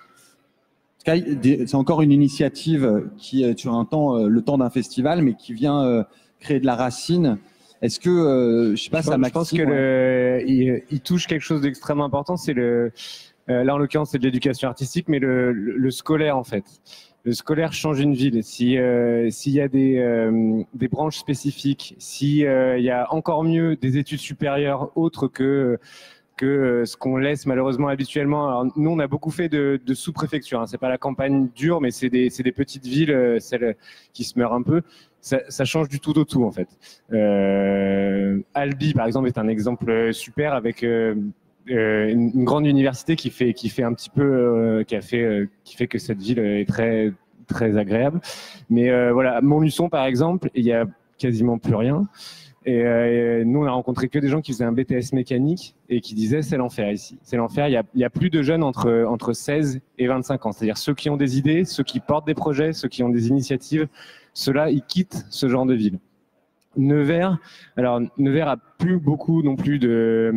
C'est encore une initiative qui est sur un temps, le temps d'un festival, mais qui vient créer de la racine. Est-ce que, euh, je sais pas, je ça pense, je pense que le, il, il touche quelque chose d'extrêmement important. C'est le, euh, là en l'occurrence c'est de l'éducation artistique, mais le, le, le scolaire en fait. Le scolaire change une ville. Si euh, s'il y a des euh, des branches spécifiques, si euh, il y a encore mieux des études supérieures autres que que ce qu'on laisse malheureusement habituellement. Alors, nous, on a beaucoup fait de, de sous-préfecture. Hein. C'est pas la campagne dure, mais c'est des c'est des petites villes, euh, celles qui se meurent un peu. Ça, ça change du tout au tout en fait. Euh, Albi, par exemple, est un exemple super avec euh, euh, une, une grande université qui fait, qui fait un petit peu, euh, qui a fait, euh, qui fait que cette ville est très, très agréable. Mais euh, voilà, Montluçon par exemple, il y a quasiment plus rien. Et, euh, et nous, on a rencontré que des gens qui faisaient un B T S mécanique et qui disaient c'est l'enfer ici. C'est l'enfer. Il y a, il y a plus de jeunes entre, entre seize et vingt-cinq ans. C'est-à-dire ceux qui ont des idées, ceux qui portent des projets, ceux qui ont des initiatives. Ceux-là, ils quittent ce genre de ville. Nevers, alors Nevers a plus beaucoup non plus de,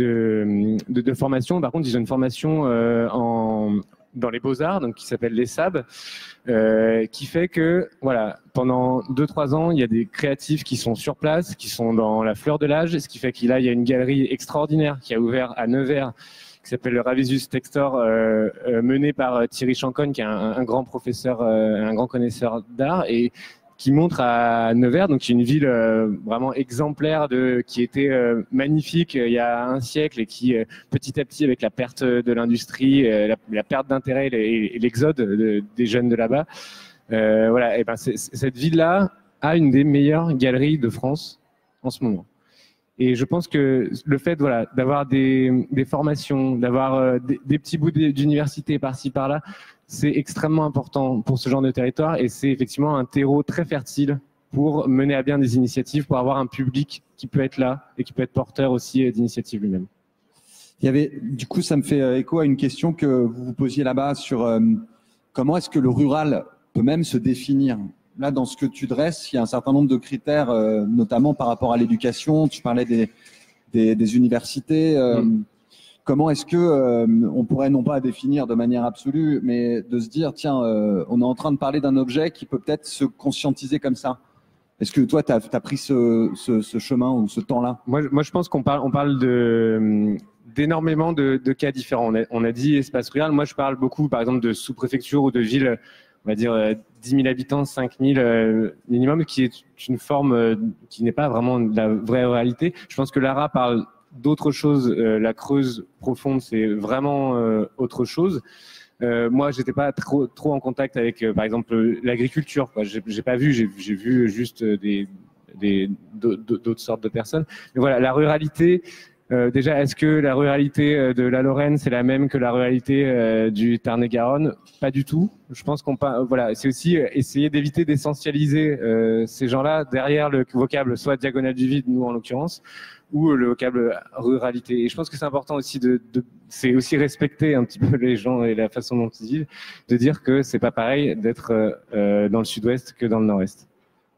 de, de, de formation. Par contre, ils ont une formation euh, en, dans les beaux-arts, donc qui s'appelle l'E S A B, euh, qui fait que voilà, pendant deux trois ans, il y a des créatifs qui sont sur place, qui sont dans la fleur de l'âge, ce qui fait qu'il y a une galerie extraordinaire qui a ouvert à Nevers, qui s'appelle le Ravisius Textor, euh, euh, mené par Thierry Chanconne, qui est un, un grand professeur, euh, un grand connaisseur d'art, et qui montre à Nevers, donc une ville euh, vraiment exemplaire, de, qui était euh, magnifique euh, il y a un siècle et qui, euh, petit à petit, avec la perte de l'industrie, euh, la, la perte d'intérêt et, et l'exode de, des jeunes de là-bas, euh, voilà, et ben c'est, cette ville-là a une des meilleures galeries de France en ce moment. Et je pense que le fait voilà, d'avoir des, des formations, d'avoir euh, des, des petits bouts d'université par-ci par-là, c'est extrêmement important pour ce genre de territoire et c'est effectivement un terreau très fertile pour mener à bien des initiatives, pour avoir un public qui peut être là et qui peut être porteur aussi d'initiatives lui-même. Il y avait, du coup, ça me fait écho à une question que vous vous posiez là-bas sur euh, comment est-ce que le rural peut même se définir. Là, dans ce que tu dresses, il y a un certain nombre de critères, euh, notamment par rapport à l'éducation. Tu parlais des, des, des universités. Euh, mmh. Comment est-ce que euh, on pourrait non pas définir de manière absolue, mais de se dire, tiens, euh, on est en train de parler d'un objet qui peut peut-être se conscientiser comme ça. Est-ce que toi, tu as, as pris ce, ce, ce chemin ou ce temps-là? Moi, moi, je pense qu'on parle, on parle de, d'énormément de, de cas différents. On a, on a dit espace rural. Moi, je parle beaucoup, par exemple, de sous-préfecture ou de villes, on va dire euh, dix mille habitants, cinq mille euh, minimum, qui est une forme euh, qui n'est pas vraiment de la vraie réalité. Je pense que Lara parle d'autres choses. Euh, la Creuse profonde, c'est vraiment euh, autre chose. Euh, moi, j'étais pas trop, trop en contact avec, euh, par exemple, l'agriculture. J'ai, j'ai pas vu, j'ai, j'ai vu juste des, des, d'autres sortes de personnes. Mais voilà, la ruralité. Euh, déjà, est-ce que la ruralité de la Lorraine, c'est la même que la ruralité euh, du Tarn-et-Garonne? Pas du tout. Je pense qu'on pas, voilà, c'est aussi essayer d'éviter d'essentialiser euh, ces gens-là derrière le vocable, soit diagonale du vide, nous en l'occurrence, ou le vocable ruralité. Et je pense que c'est important aussi de, de c'est aussi respecter un petit peu les gens et la façon dont ils vivent, de dire que c'est pas pareil d'être euh, dans le sud-ouest que dans le nord-est.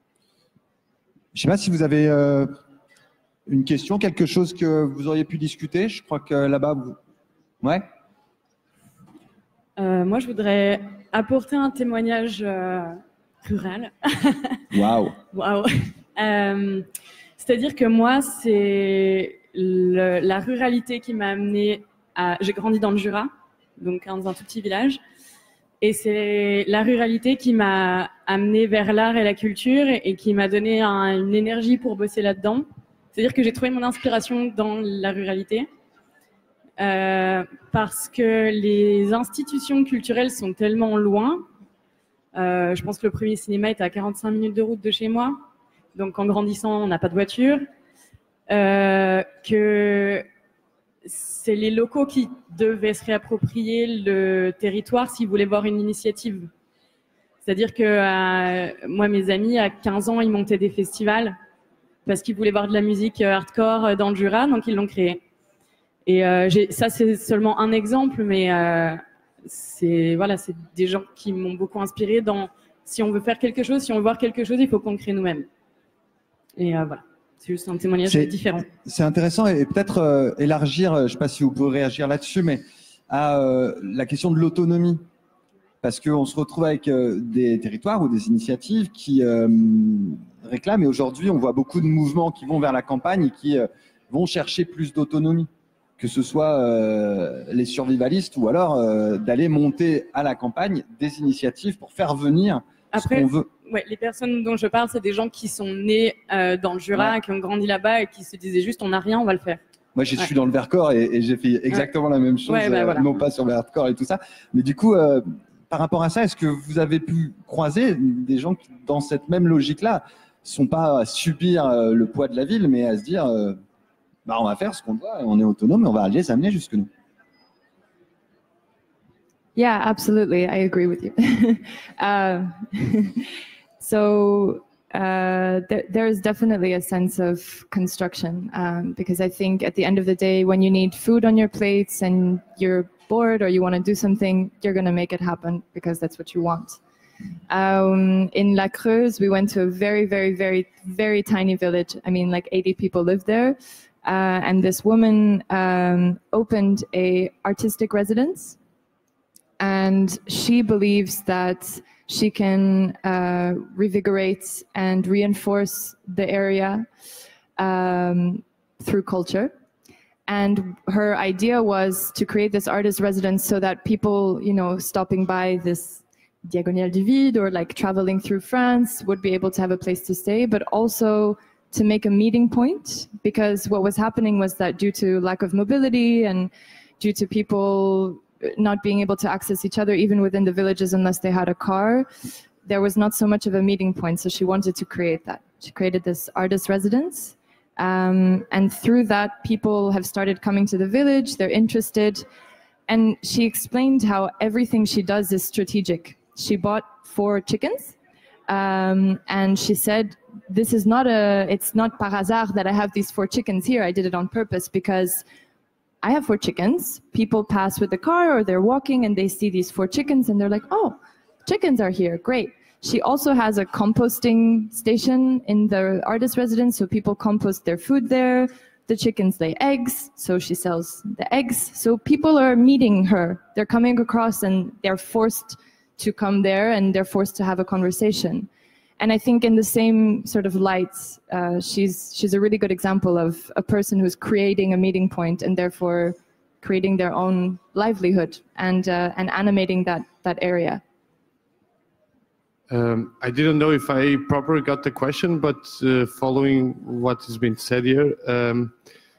Je sais pas si vous avez euh, une question, quelque chose que vous auriez pu discuter. Je crois que là-bas, vous... Ouais. Euh, moi, je voudrais apporter un témoignage euh, rural. Waouh. Waouh. Euh, C'est-à-dire que moi, c'est le, la ruralité qui m'a amenée à... J'ai grandi dans le Jura, donc dans un tout petit village. Et c'est la ruralité qui m'a amenée vers l'art et la culture et, et qui m'a donné un, une énergie pour bosser là-dedans. C'est-à-dire que j'ai trouvé mon inspiration dans la ruralité. Euh, parce que les institutions culturelles sont tellement loin. Euh, je pense que le premier cinéma était à quarante-cinq minutes de route de chez moi. Donc, en grandissant, on n'a pas de voiture. Euh, que c'est les locaux qui devaient se réapproprier le territoire s'ils voulaient voir une initiative. C'est-à-dire que euh, moi, mes amis, à quinze ans, ils montaient des festivals parce qu'ils voulaient voir de la musique hardcore dans le Jura, donc ils l'ont créé. Et euh, j'ai, ça, c'est seulement un exemple, mais euh, c'est, voilà, c'est des gens qui m'ont beaucoup inspiré dans si on veut faire quelque chose, si on veut voir quelque chose, il faut qu'on le crée nous-mêmes. Et euh, voilà, c'est juste un témoignage c'est, différent. C'est intéressant et peut-être euh, élargir, je ne sais pas si vous pouvez réagir là-dessus, mais à euh, la question de l'autonomie. Parce qu'on se retrouve avec euh, des territoires ou des initiatives qui euh, réclament, et aujourd'hui on voit beaucoup de mouvements qui vont vers la campagne et qui euh, vont chercher plus d'autonomie, que ce soit euh, les survivalistes ou alors euh, d'aller monter à la campagne des initiatives pour faire venir Après, ce qu'on veut. Ouais, les personnes dont je parle, c'est des gens qui sont nés euh, dans le Jura, ouais. qui ont grandi là-bas et qui se disaient juste on n'a rien, on va le faire. Moi, je ouais. suis dans le Vercors et, et j'ai fait exactement ouais. la même chose, ouais, bah, euh, voilà. non pas sur le hardcore et tout ça. Mais du coup, euh, par rapport à ça, est-ce que vous avez pu croiser des gens qui, dans cette même logique-là, ne sont pas à subir euh, le poids de la ville, mais à se dire, euh, bah, on va faire ce qu'on doit, on est autonome et on va les amener jusque nous. Yeah, absolutely. I agree with you. uh, so uh, th there is definitely a sense of construction um, because I think at the end of the day, when you need food on your plates and you're bored or you want to do something, you're going to make it happen because that's what you want. Um, in La Creuse, we went to a very, very, very, very tiny village. I mean, like eighty people lived there. Uh, and this woman um, opened a artistic residence. And she believes that she can uh, revigorate and reinforce the area um, through culture. And her idea was to create this artist residence so that people, you know, stopping by this Diagonale du Vide or like traveling through France would be able to have a place to stay, but also to make a meeting point, because what was happening was that due to lack of mobility and due to people not being able to access each other even within the villages unless they had a car, there was not so much of a meeting point. So she wanted to create that. She created this artist residence. Um, and through that, people have started coming to the village, they're interested. And she explained how everything she does is strategic. She bought four chickens. Um, and she said, this is not a, it's not par hasard that I have these four chickens here. I did it on purpose because I have four chickens. People pass with the car or they're walking and they see these four chickens and they're like, oh, chickens are here, great. She also has a composting station in the artist residence, so people compost their food there. The chickens lay eggs, so she sells the eggs. So people are meeting her. They're coming across and they're forced to come there and they're forced to have a conversation. And I think in the same sort of light, uh, she's, she's a really good example of a person who's creating a meeting point and therefore creating their own livelihood and, uh, and animating that, that area. Um, I didn't know if I properly got the question, but uh, following what has been said here, um,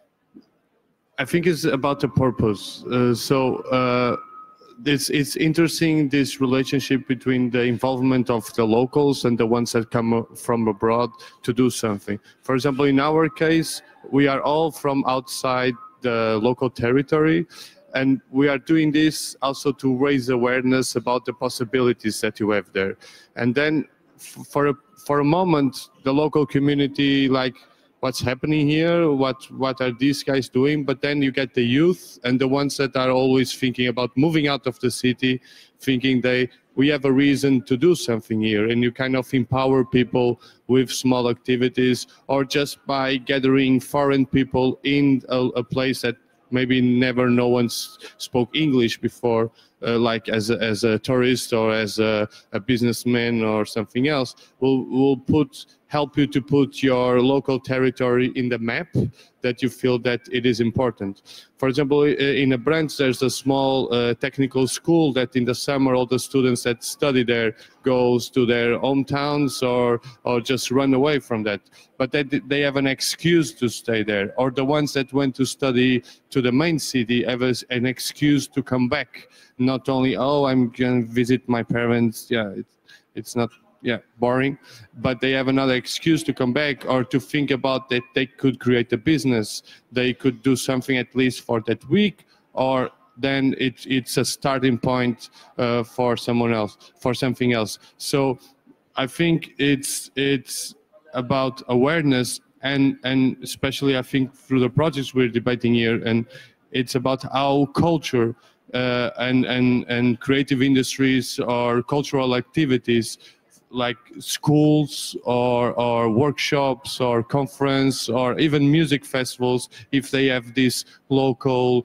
I think it's about the purpose. Uh, so uh, It's, it's interesting, this relationship between the involvement of the locals and the ones that come from abroad to do something. For example, in our case, we are all from outside the local territory, and we are doing this also to raise awareness about the possibilities that you have there. And then for a, for a moment, the local community, like, what's happening here, what what are these guys doing? But then you get the youth and the ones that are always thinking about moving out of the city, thinking they we have a reason to do something here, and you kind of empower people with small activities or just by gathering foreign people in a, a place that maybe never no one spoke English before, uh, like as a, as a tourist or as a, a businessman or something else, will will put help you to put your local territory in the map that you feel that it is important. For example, in Abrantes, there's a small uh, technical school that in the summer all the students that study there goes to their hometowns or, or just run away from that. But they, they have an excuse to stay there. Or the ones that went to study to the main city have a, an excuse to come back. Not only, oh, I'm going to visit my parents. Yeah, it, it's not yeah, boring, but they have another excuse to come back or to think about that they could create a business. They could do something at least for that week, or then it, it's a starting point uh, for someone else, for something else. So I think it's, it's about awareness and, and especially I think through the projects we're debating here, and it's about how culture uh, and, and, and creative industries or cultural activities like schools or, or workshops or conference or even music festivals, if they have this local,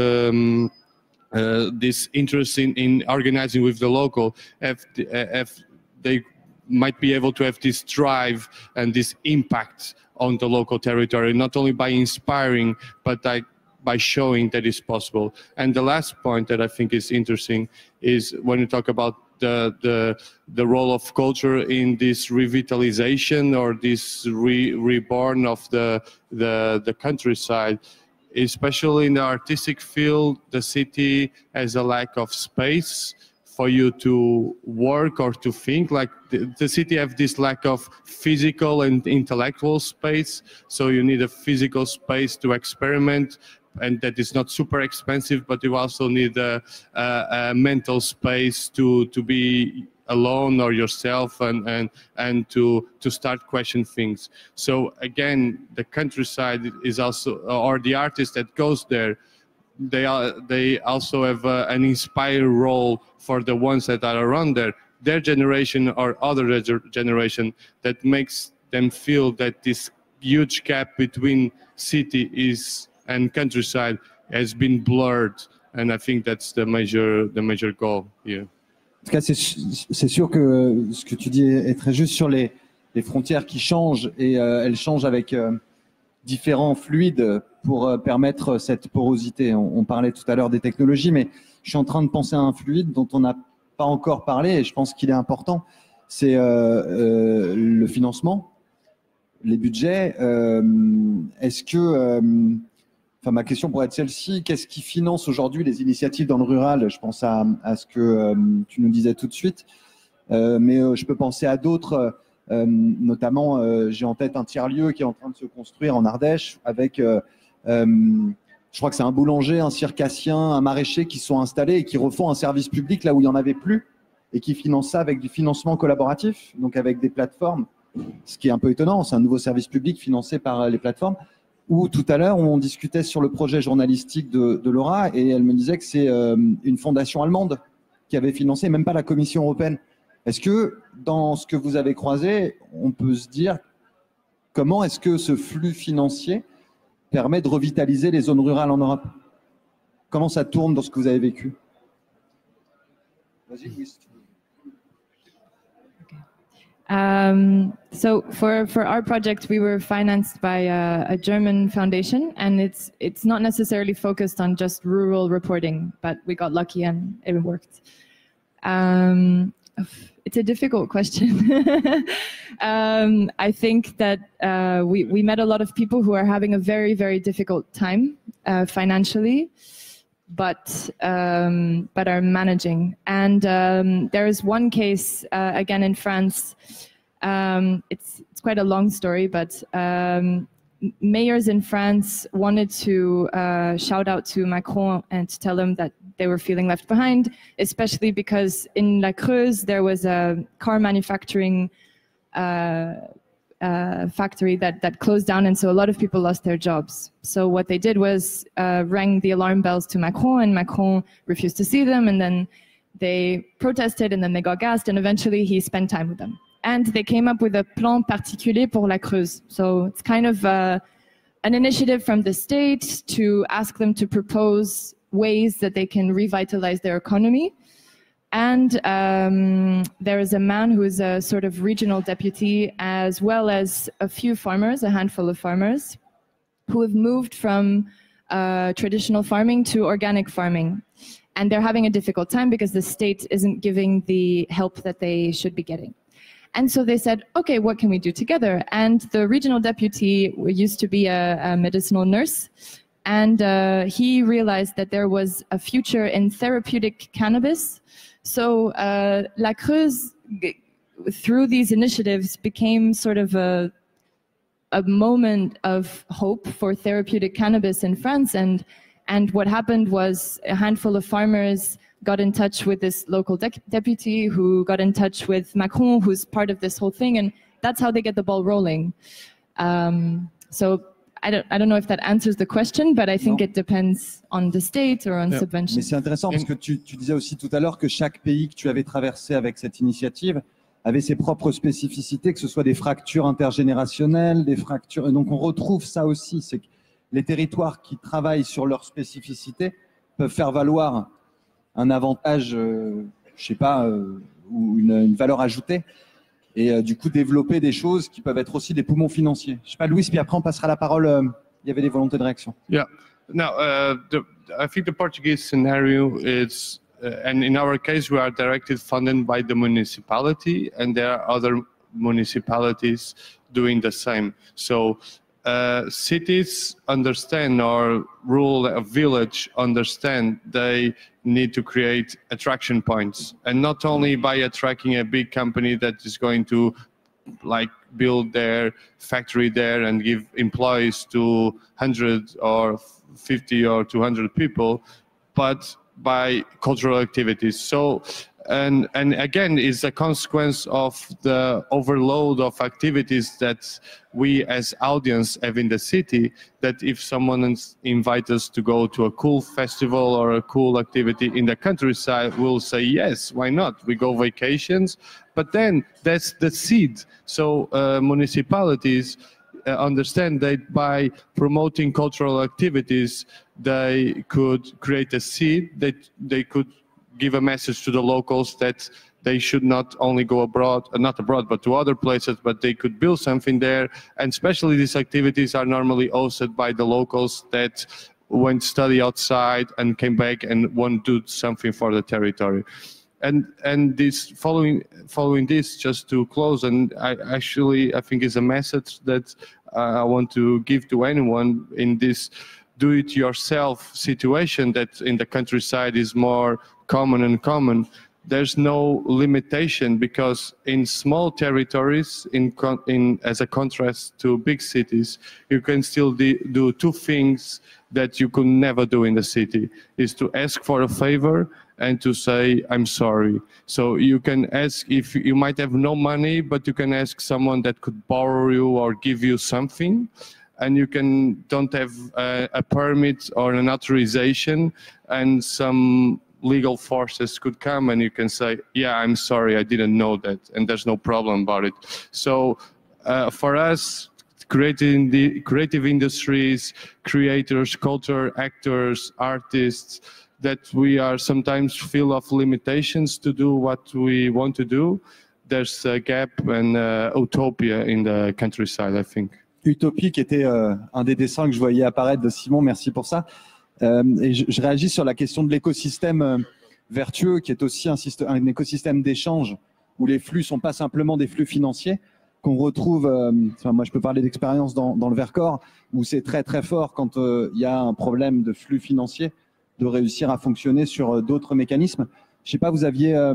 um, uh, this interest in, in organizing with the local, if, if they might be able to have this drive and this impact on the local territory, not only by inspiring, but like by showing that it's possible. And the last point that I think is interesting is when you talk about the the the role of culture in this revitalization or this re, reborn of the the the countryside, especially in the artistic field. The city has a lack of space for you to work or to think. Like the, the city have this lack of physical and intellectual space, so you need a physical space to experiment, and that is not super expensive, but you also need a, a, a mental space to to be alone or yourself and and and to to start question things. So again, the countryside is also, or the artist that goes there, they are they also have uh, an inspired role for the ones that are around there, their generation or other generation, that makes them feel that this huge gap between city is and countryside has been blurred, and I think that's the major the major goal here. En tout cas, c'est sûr que ce que tu dis est très juste sur les, les frontières qui changent, et euh, elles changent avec euh, différents fluides pour euh, permettre cette porosité. On, on parlait tout à l'heure des technologies, mais je suis en train de penser à un fluide dont on n'a pas encore parlé, et je pense qu'il est important. C'est euh, euh, le financement, les budgets. Euh, Est-ce que... Euh, Enfin, ma question pourrait être celle-ci. Qu'est-ce qui finance aujourd'hui les initiatives dans le rural? Je pense à, à ce que euh, tu nous disais tout de suite, euh, mais euh, je peux penser à d'autres, euh, notamment euh, j'ai en tête un tiers-lieu qui est en train de se construire en Ardèche avec, euh, euh, je crois que c'est un boulanger, un circassien, un maraîcher qui sont installés et qui refont un service public là où il n'y en avait plus, et qui financent ça avec du financement collaboratif, donc avec des plateformes, ce qui est un peu étonnant. C'est un nouveau service public financé par les plateformes. Ou tout à l'heure, on discutait sur le projet journalistique de, de Laura, et elle me disait que c'est euh, une fondation allemande qui avait financé, même pas la Commission européenne. Est-ce que dans ce que vous avez croisé, on peut se dire comment est-ce que ce flux financier permet de revitaliser les zones rurales en Europe? Comment ça tourne dans ce que vous avez vécu? Vas-y, Louis. Um, so for, for our project, we were financed by a, a German foundation, and it's it's not necessarily focused on just rural reporting, but we got lucky and it worked. Um, it's a difficult question. um, I think that uh, we, we met a lot of people who are having a very, very difficult time uh, financially, but um, but are managing. And um, there is one case, uh, again in France, um, it's, it's quite a long story, but um, mayors in France wanted to uh, shout out to Macron and to tell him that they were feeling left behind, especially because in La Creuse there was a car manufacturing uh, Uh, factory that, that closed down, and so a lot of people lost their jobs. So what they did was uh, rang the alarm bells to Macron, and Macron refused to see them, and then they protested, and then they got gassed, and eventually he spent time with them. And they came up with a plan particulier pour la Creuse. So it's kind of uh, an initiative from the state to ask them to propose ways that they can revitalize their economy. And um, there is a man who is a sort of regional deputy, as well as a few farmers, a handful of farmers, who have moved from uh, traditional farming to organic farming. And they're having a difficult time because the state isn't giving the help that they should be getting. And so they said, okay, what can we do together? And the regional deputy used to be a, a medicinal nurse. And uh, he realized that there was a future in therapeutic cannabis. So uh, La Creuse, through these initiatives, became sort of a, a moment of hope for therapeutic cannabis in France. And, and what happened was a handful of farmers got in touch with this local de deputy who got in touch with Macron, who's part of this whole thing. And that's how they get the ball rolling. Um, so I don't, I don't know if that answers the question, but I think non. It depends on the state or on yeah. subventions. Mais c'est intéressant parce que tu, tu disais aussi tout à l'heure que chaque pays que tu avais traversé avec cette initiative avait ses propres spécificités, que ce soit des fractures intergénérationnelles, des fractures. Et donc on retrouve ça aussi, c'est que les territoires qui travaillent sur leurs spécificités peuvent faire valoir un avantage, euh, je sais pas, euh, ou une, une valeur ajoutée. Et euh, du coup développer des choses qui peuvent être aussi des poumons financiers. Je sais pas, Louis, puis après on passera la parole. Euh, il y avait des volontés de réaction. Yeah. Now, uh, the, I think the Portuguese scenario is, uh, and in our case, we are directly funded by the municipality, and there are other municipalities doing the same. So uh, cities understand, or rural a village understand, they need to create attraction points, and not only by attracting a big company that is going to like build their factory there and give employees to one hundred or fifty or two hundred people, but by cultural activities. So, and and again, it's a consequence of the overload of activities that we as audience have in the city, that if someone invites us to go to a cool festival or a cool activity in the countryside, we'll say yes, why not? We go vacations, but then that's the seed. So uh, municipalities uh, understand that by promoting cultural activities, they could create a seed, that they could give a message to the locals that they should not only go abroad, uh, not abroad, but to other places, but they could build something there. And especially these activities are normally hosted by the locals that went study outside and came back and want to do something for the territory. And and this following following this, just to close, and I actually I think is a message that uh, I want to give to anyone in this do-it-yourself situation that in the countryside is more common and common. There's no limitation, because in small territories, in, in as a contrast to big cities, you can still do two things that you could never do in the city, is to ask for a favor and to say, I'm sorry. So you can ask, if you might have no money, but you can ask someone that could borrow you or give you something, and you can don't have a, a permit or an authorization, and some legal forces could come and you can say, yeah, I'm sorry, I didn't know that, and there's no problem about it. So uh, for us, creating the creative industries, creators, culture, actors, artists, that we are sometimes feel of limitations to do what we want to do, there's a gap and uh, utopia in the countryside, I think. Utopie, qui était euh, un des dessins que je voyais apparaître de Simon, merci pour ça. Euh, et je, je réagis sur la question de l'écosystème euh, vertueux, qui est aussi un, système, un écosystème d'échange, où les flux ne sont pas simplement des flux financiers, qu'on retrouve, euh, enfin, moi je peux parler d'expérience dans, dans le Vercors, où c'est très très fort quand il euh, y a un problème de flux financier, de réussir à fonctionner sur euh, d'autres mécanismes. Je ne sais pas, vous aviez euh,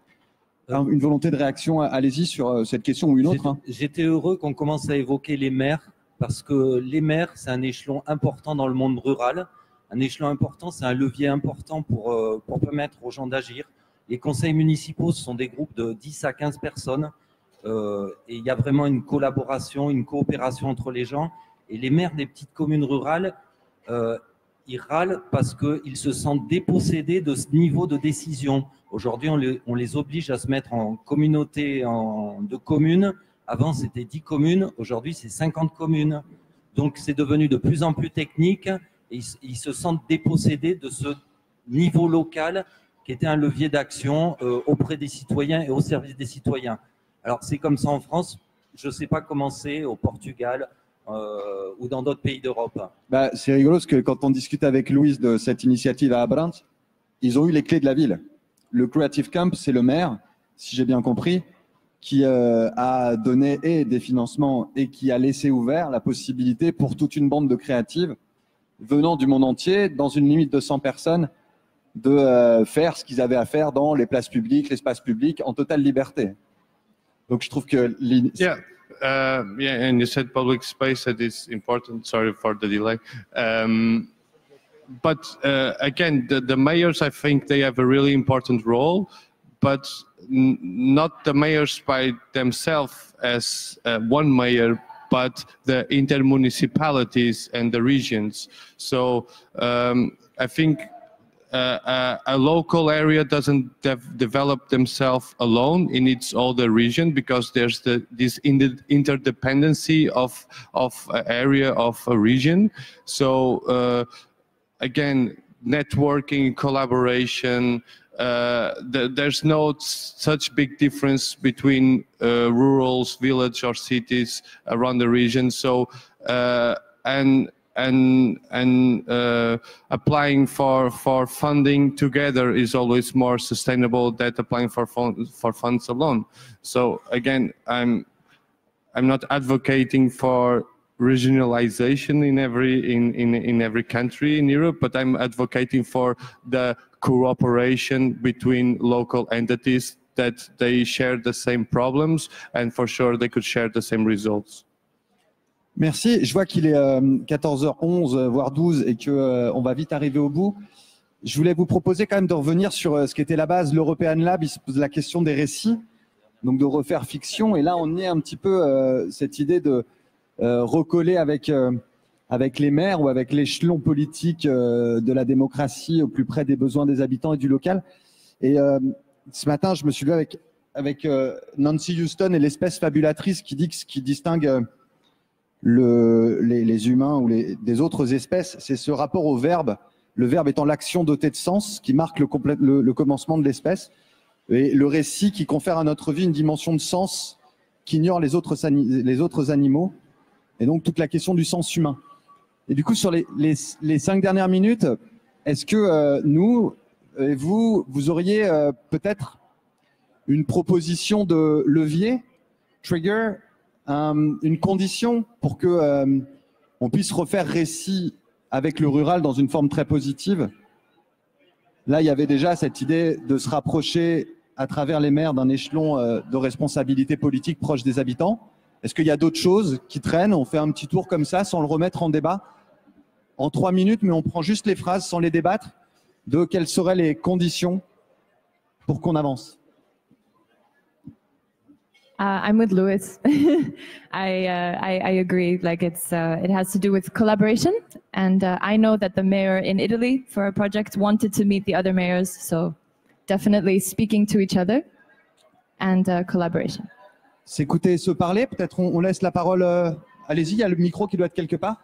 une volonté de réaction, allez-y, sur euh, cette question ou une autre. Hein. J'étais heureux qu'on commence à évoquer les maires, parce que les maires, c'est un échelon important dans le monde rural. Un échelon important, c'est un levier important pour, euh, pour permettre aux gens d'agir. Les conseils municipaux, ce sont des groupes de dix à quinze personnes, euh, et il y a vraiment une collaboration, une coopération entre les gens. Et les maires des petites communes rurales, euh, ils râlent parce qu'ils se sentent dépossédés de ce niveau de décision. Aujourd'hui, on les, on les oblige à se mettre en communauté en, de communes. Avant, c'était dix communes. Aujourd'hui, c'est cinquante communes. Donc, c'est devenu de plus en plus technique. Et ils, ils se sentent dépossédés de ce niveau local qui était un levier d'action euh, auprès des citoyens et au service des citoyens. Alors, c'est comme ça en France. Je ne sais pas comment c'est au Portugal euh, ou dans d'autres pays d'Europe. Bah, c'est rigolo parce que quand on discute avec Louise de cette initiative à Abrantes, ils ont eu les clés de la ville. Le Creative Camp, c'est le maire, si j'ai bien compris, qui euh, a donné et des financements et qui a laissé ouvert la possibilité pour toute une bande de créatives venant du monde entier, dans une limite de cent personnes, de euh, faire ce qu'ils avaient à faire dans les places publiques, l'espace public, en totale liberté. Donc je trouve que... Yeah, uh, yeah, and you said public space, that is important. Sorry for the delay. Um, but uh, again, the, the mayors, I think they have a really important role, but n not the mayors by themselves as uh, one mayor, but the intermunicipalities and the regions. So um, I think uh, a, a local area doesn't de develop themselves alone. It needs all the region, because there's the, this inter interdependency of, of an area of a region. So uh, again, networking, collaboration, Uh, the, there's no such big difference between uh, rurals, village or cities around the region. So uh, and and and uh, applying for for funding together is always more sustainable than applying for fund, for funds alone. So again, I'm I'm not advocating for regionalization in every in, in in every country in Europe, but I'm advocating for the cooperation between local entities that they share the same problems and for sure they could share the same results. Merci. Je vois qu'il est euh, quatorze heures onze, voire douze, et qu'on euh, va vite arriver au bout. Je voulais vous proposer quand même de revenir sur euh, ce qui était la base, l'European Lab. Il se pose la question des récits, donc de refaire fiction. Et là, on est un petit peu euh, cette idée de euh, recoller avec, euh, avec les maires ou avec l'échelon politique euh, de la démocratie au plus près des besoins des habitants et du local. Et euh, ce matin, je me suis lu avec, avec euh, Nancy Houston et l'espèce fabulatrice qui dit que ce qui distingue euh, le, les, les humains ou les, des autres espèces, c'est ce rapport au verbe, le verbe étant l'action dotée de sens qui marque le, complè- le, le commencement de l'espèce, et le récit qui confère à notre vie une dimension de sens qu'ignore les autres, les autres animaux, et donc toute la question du sens humain. Et du coup, sur les, les, les cinq dernières minutes, est-ce que euh, nous, et vous, vous auriez euh, peut-être une proposition de levier, trigger, euh, une condition pour que euh, on puisse refaire récit avec le rural dans une forme très positive? Là, il y avait déjà cette idée de se rapprocher à travers les maires d'un échelon euh, de responsabilité politique proche des habitants. Est-ce qu'il y a d'autres choses qui traînent? On fait un petit tour comme ça sans le remettre en débat en trois minutes, mais on prend juste les phrases sans les débattre de quelles seraient les conditions pour qu'on avance. Uh, I'm with Louis. I, uh, I I agree. Like it's uh, it has to do with collaboration, and uh, I know that the mayor in Italy for a project wanted to meet the other mayors. So definitely speaking to each other and uh, collaboration. S'écouter et se parler. Peut-être on, on laisse la parole. Euh, Allez-y, il y a le micro qui doit être quelque part.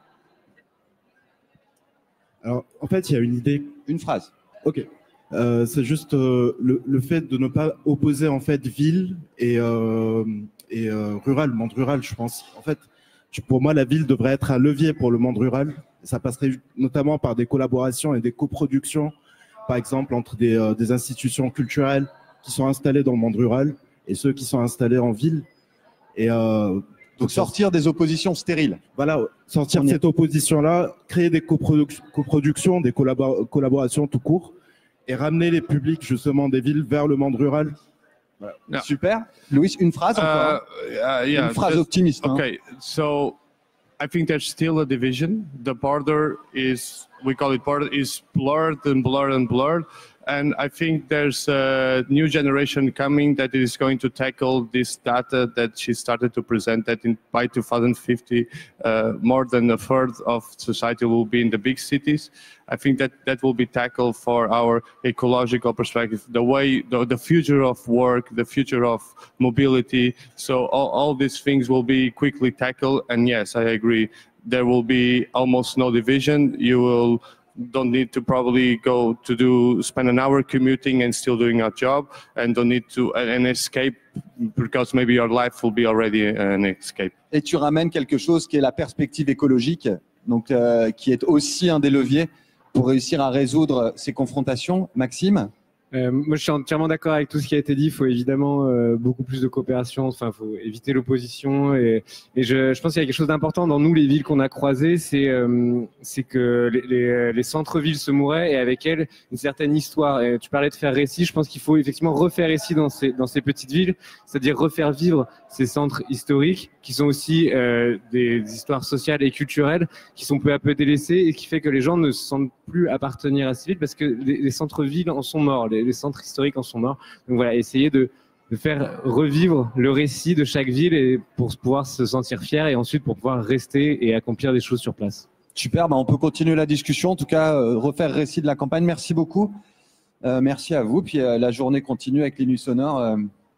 Alors, en fait, il y a une idée. Une phrase. Ok. Euh, c'est juste euh, le, le fait de ne pas opposer en fait ville et, euh, et euh, rural, monde rural, je pense. En fait, pour moi, la ville devrait être un levier pour le monde rural. Ça passerait notamment par des collaborations et des coproductions, par exemple entre des, euh, des institutions culturelles qui sont installées dans le monde rural et ceux qui sont installés en ville. Et euh, donc sortir des oppositions stériles. Voilà, sortir de cette opposition-là, créer des coproduc- coproductions, des collabor- collaborations tout court. Et ramener les publics justement des villes vers le monde rural. Voilà. Yeah. Super. Louis, une phrase encore. Uh, uh, yeah, une phrase just, optimiste. Okay, hein. So I think there's still a division. The border is, we call it border, is blurred and blurred and blurred. And I think there's a new generation coming that is going to tackle this data that she started to present, that in, by two thousand fifty, uh, more than a third of society will be in the big cities. I think that that will be tackled for our ecological perspective, the way, the, the future of work, the future of mobility. So all, all these things will be quickly tackled. And yes, I agree. There will be almost no division. You will don't need to probably go to do spend an hour commuting and still doing a job, and don't need to an escape because maybe your life will be already an escape. Et tu ramènes quelque chose qui est la perspective écologique, donc euh, qui est aussi un des leviers pour réussir à résoudre ces confrontations. Maxime? Euh, moi, je suis entièrement d'accord avec tout ce qui a été dit. Il faut évidemment euh, beaucoup plus de coopération. Enfin, il faut éviter l'opposition. Et, et je, je pense qu'il y a quelque chose d'important dans nous, les villes qu'on a croisées, c'est euh, c'est que les, les, les centres-villes se mouraient et avec elles une certaine histoire. Et tu parlais de faire récit. Je pense qu'il faut effectivement refaire récit dans ces dans ces petites villes, c'est-à-dire refaire vivre ces centres historiques qui sont aussi euh, des, des histoires sociales et culturelles qui sont peu à peu délaissées et qui fait que les gens ne se sentent plus appartenir à ces villes parce que les, les centres-villes en sont morts. Les, les centres historiques en sont morts. Donc voilà, essayer de, de faire revivre le récit de chaque ville et pour pouvoir se sentir fier et ensuite pour pouvoir rester et accomplir des choses sur place. Super, bah on peut continuer la discussion, en tout cas euh, refaire récit de la campagne. Merci beaucoup. Euh, merci à vous. Puis euh, la journée continue avec les nuits sonores. Euh,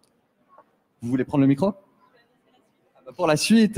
vous voulez prendre le micro? Ah bah pour la suite.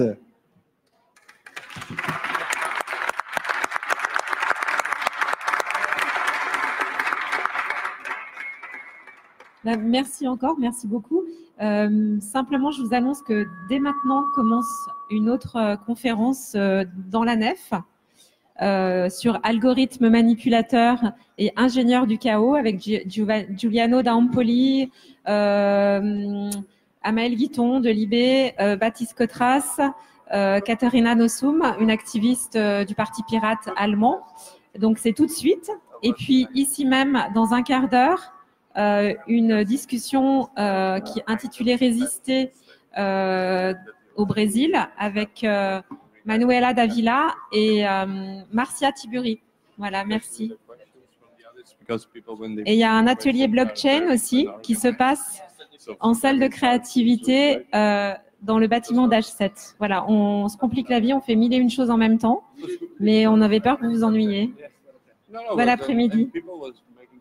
Merci encore, merci beaucoup. Euh, simplement, je vous annonce que dès maintenant commence une autre euh, conférence euh, dans la nef euh, sur algorithmes manipulateurs et ingénieurs du chaos avec Gi Giuliano D'Ampoli, euh, Amael Guiton de l'I B, euh, Baptiste Cotras, euh, Katharina Nossum, une activiste euh, du Parti pirate allemand. Donc c'est tout de suite. Et puis ici même, dans un quart d'heure, euh, une discussion euh, qui est intitulée Résister euh, au Brésil avec euh, Manuela Davila et euh, Marcia Tiburi. Voilà, merci. Et il y a un atelier blockchain aussi qui se passe en salle de créativité euh, dans le bâtiment d'H sept. Voilà, on se complique la vie, on fait mille et une choses en même temps, mais on avait peur que vous vous ennuyiez. Bon après-midi.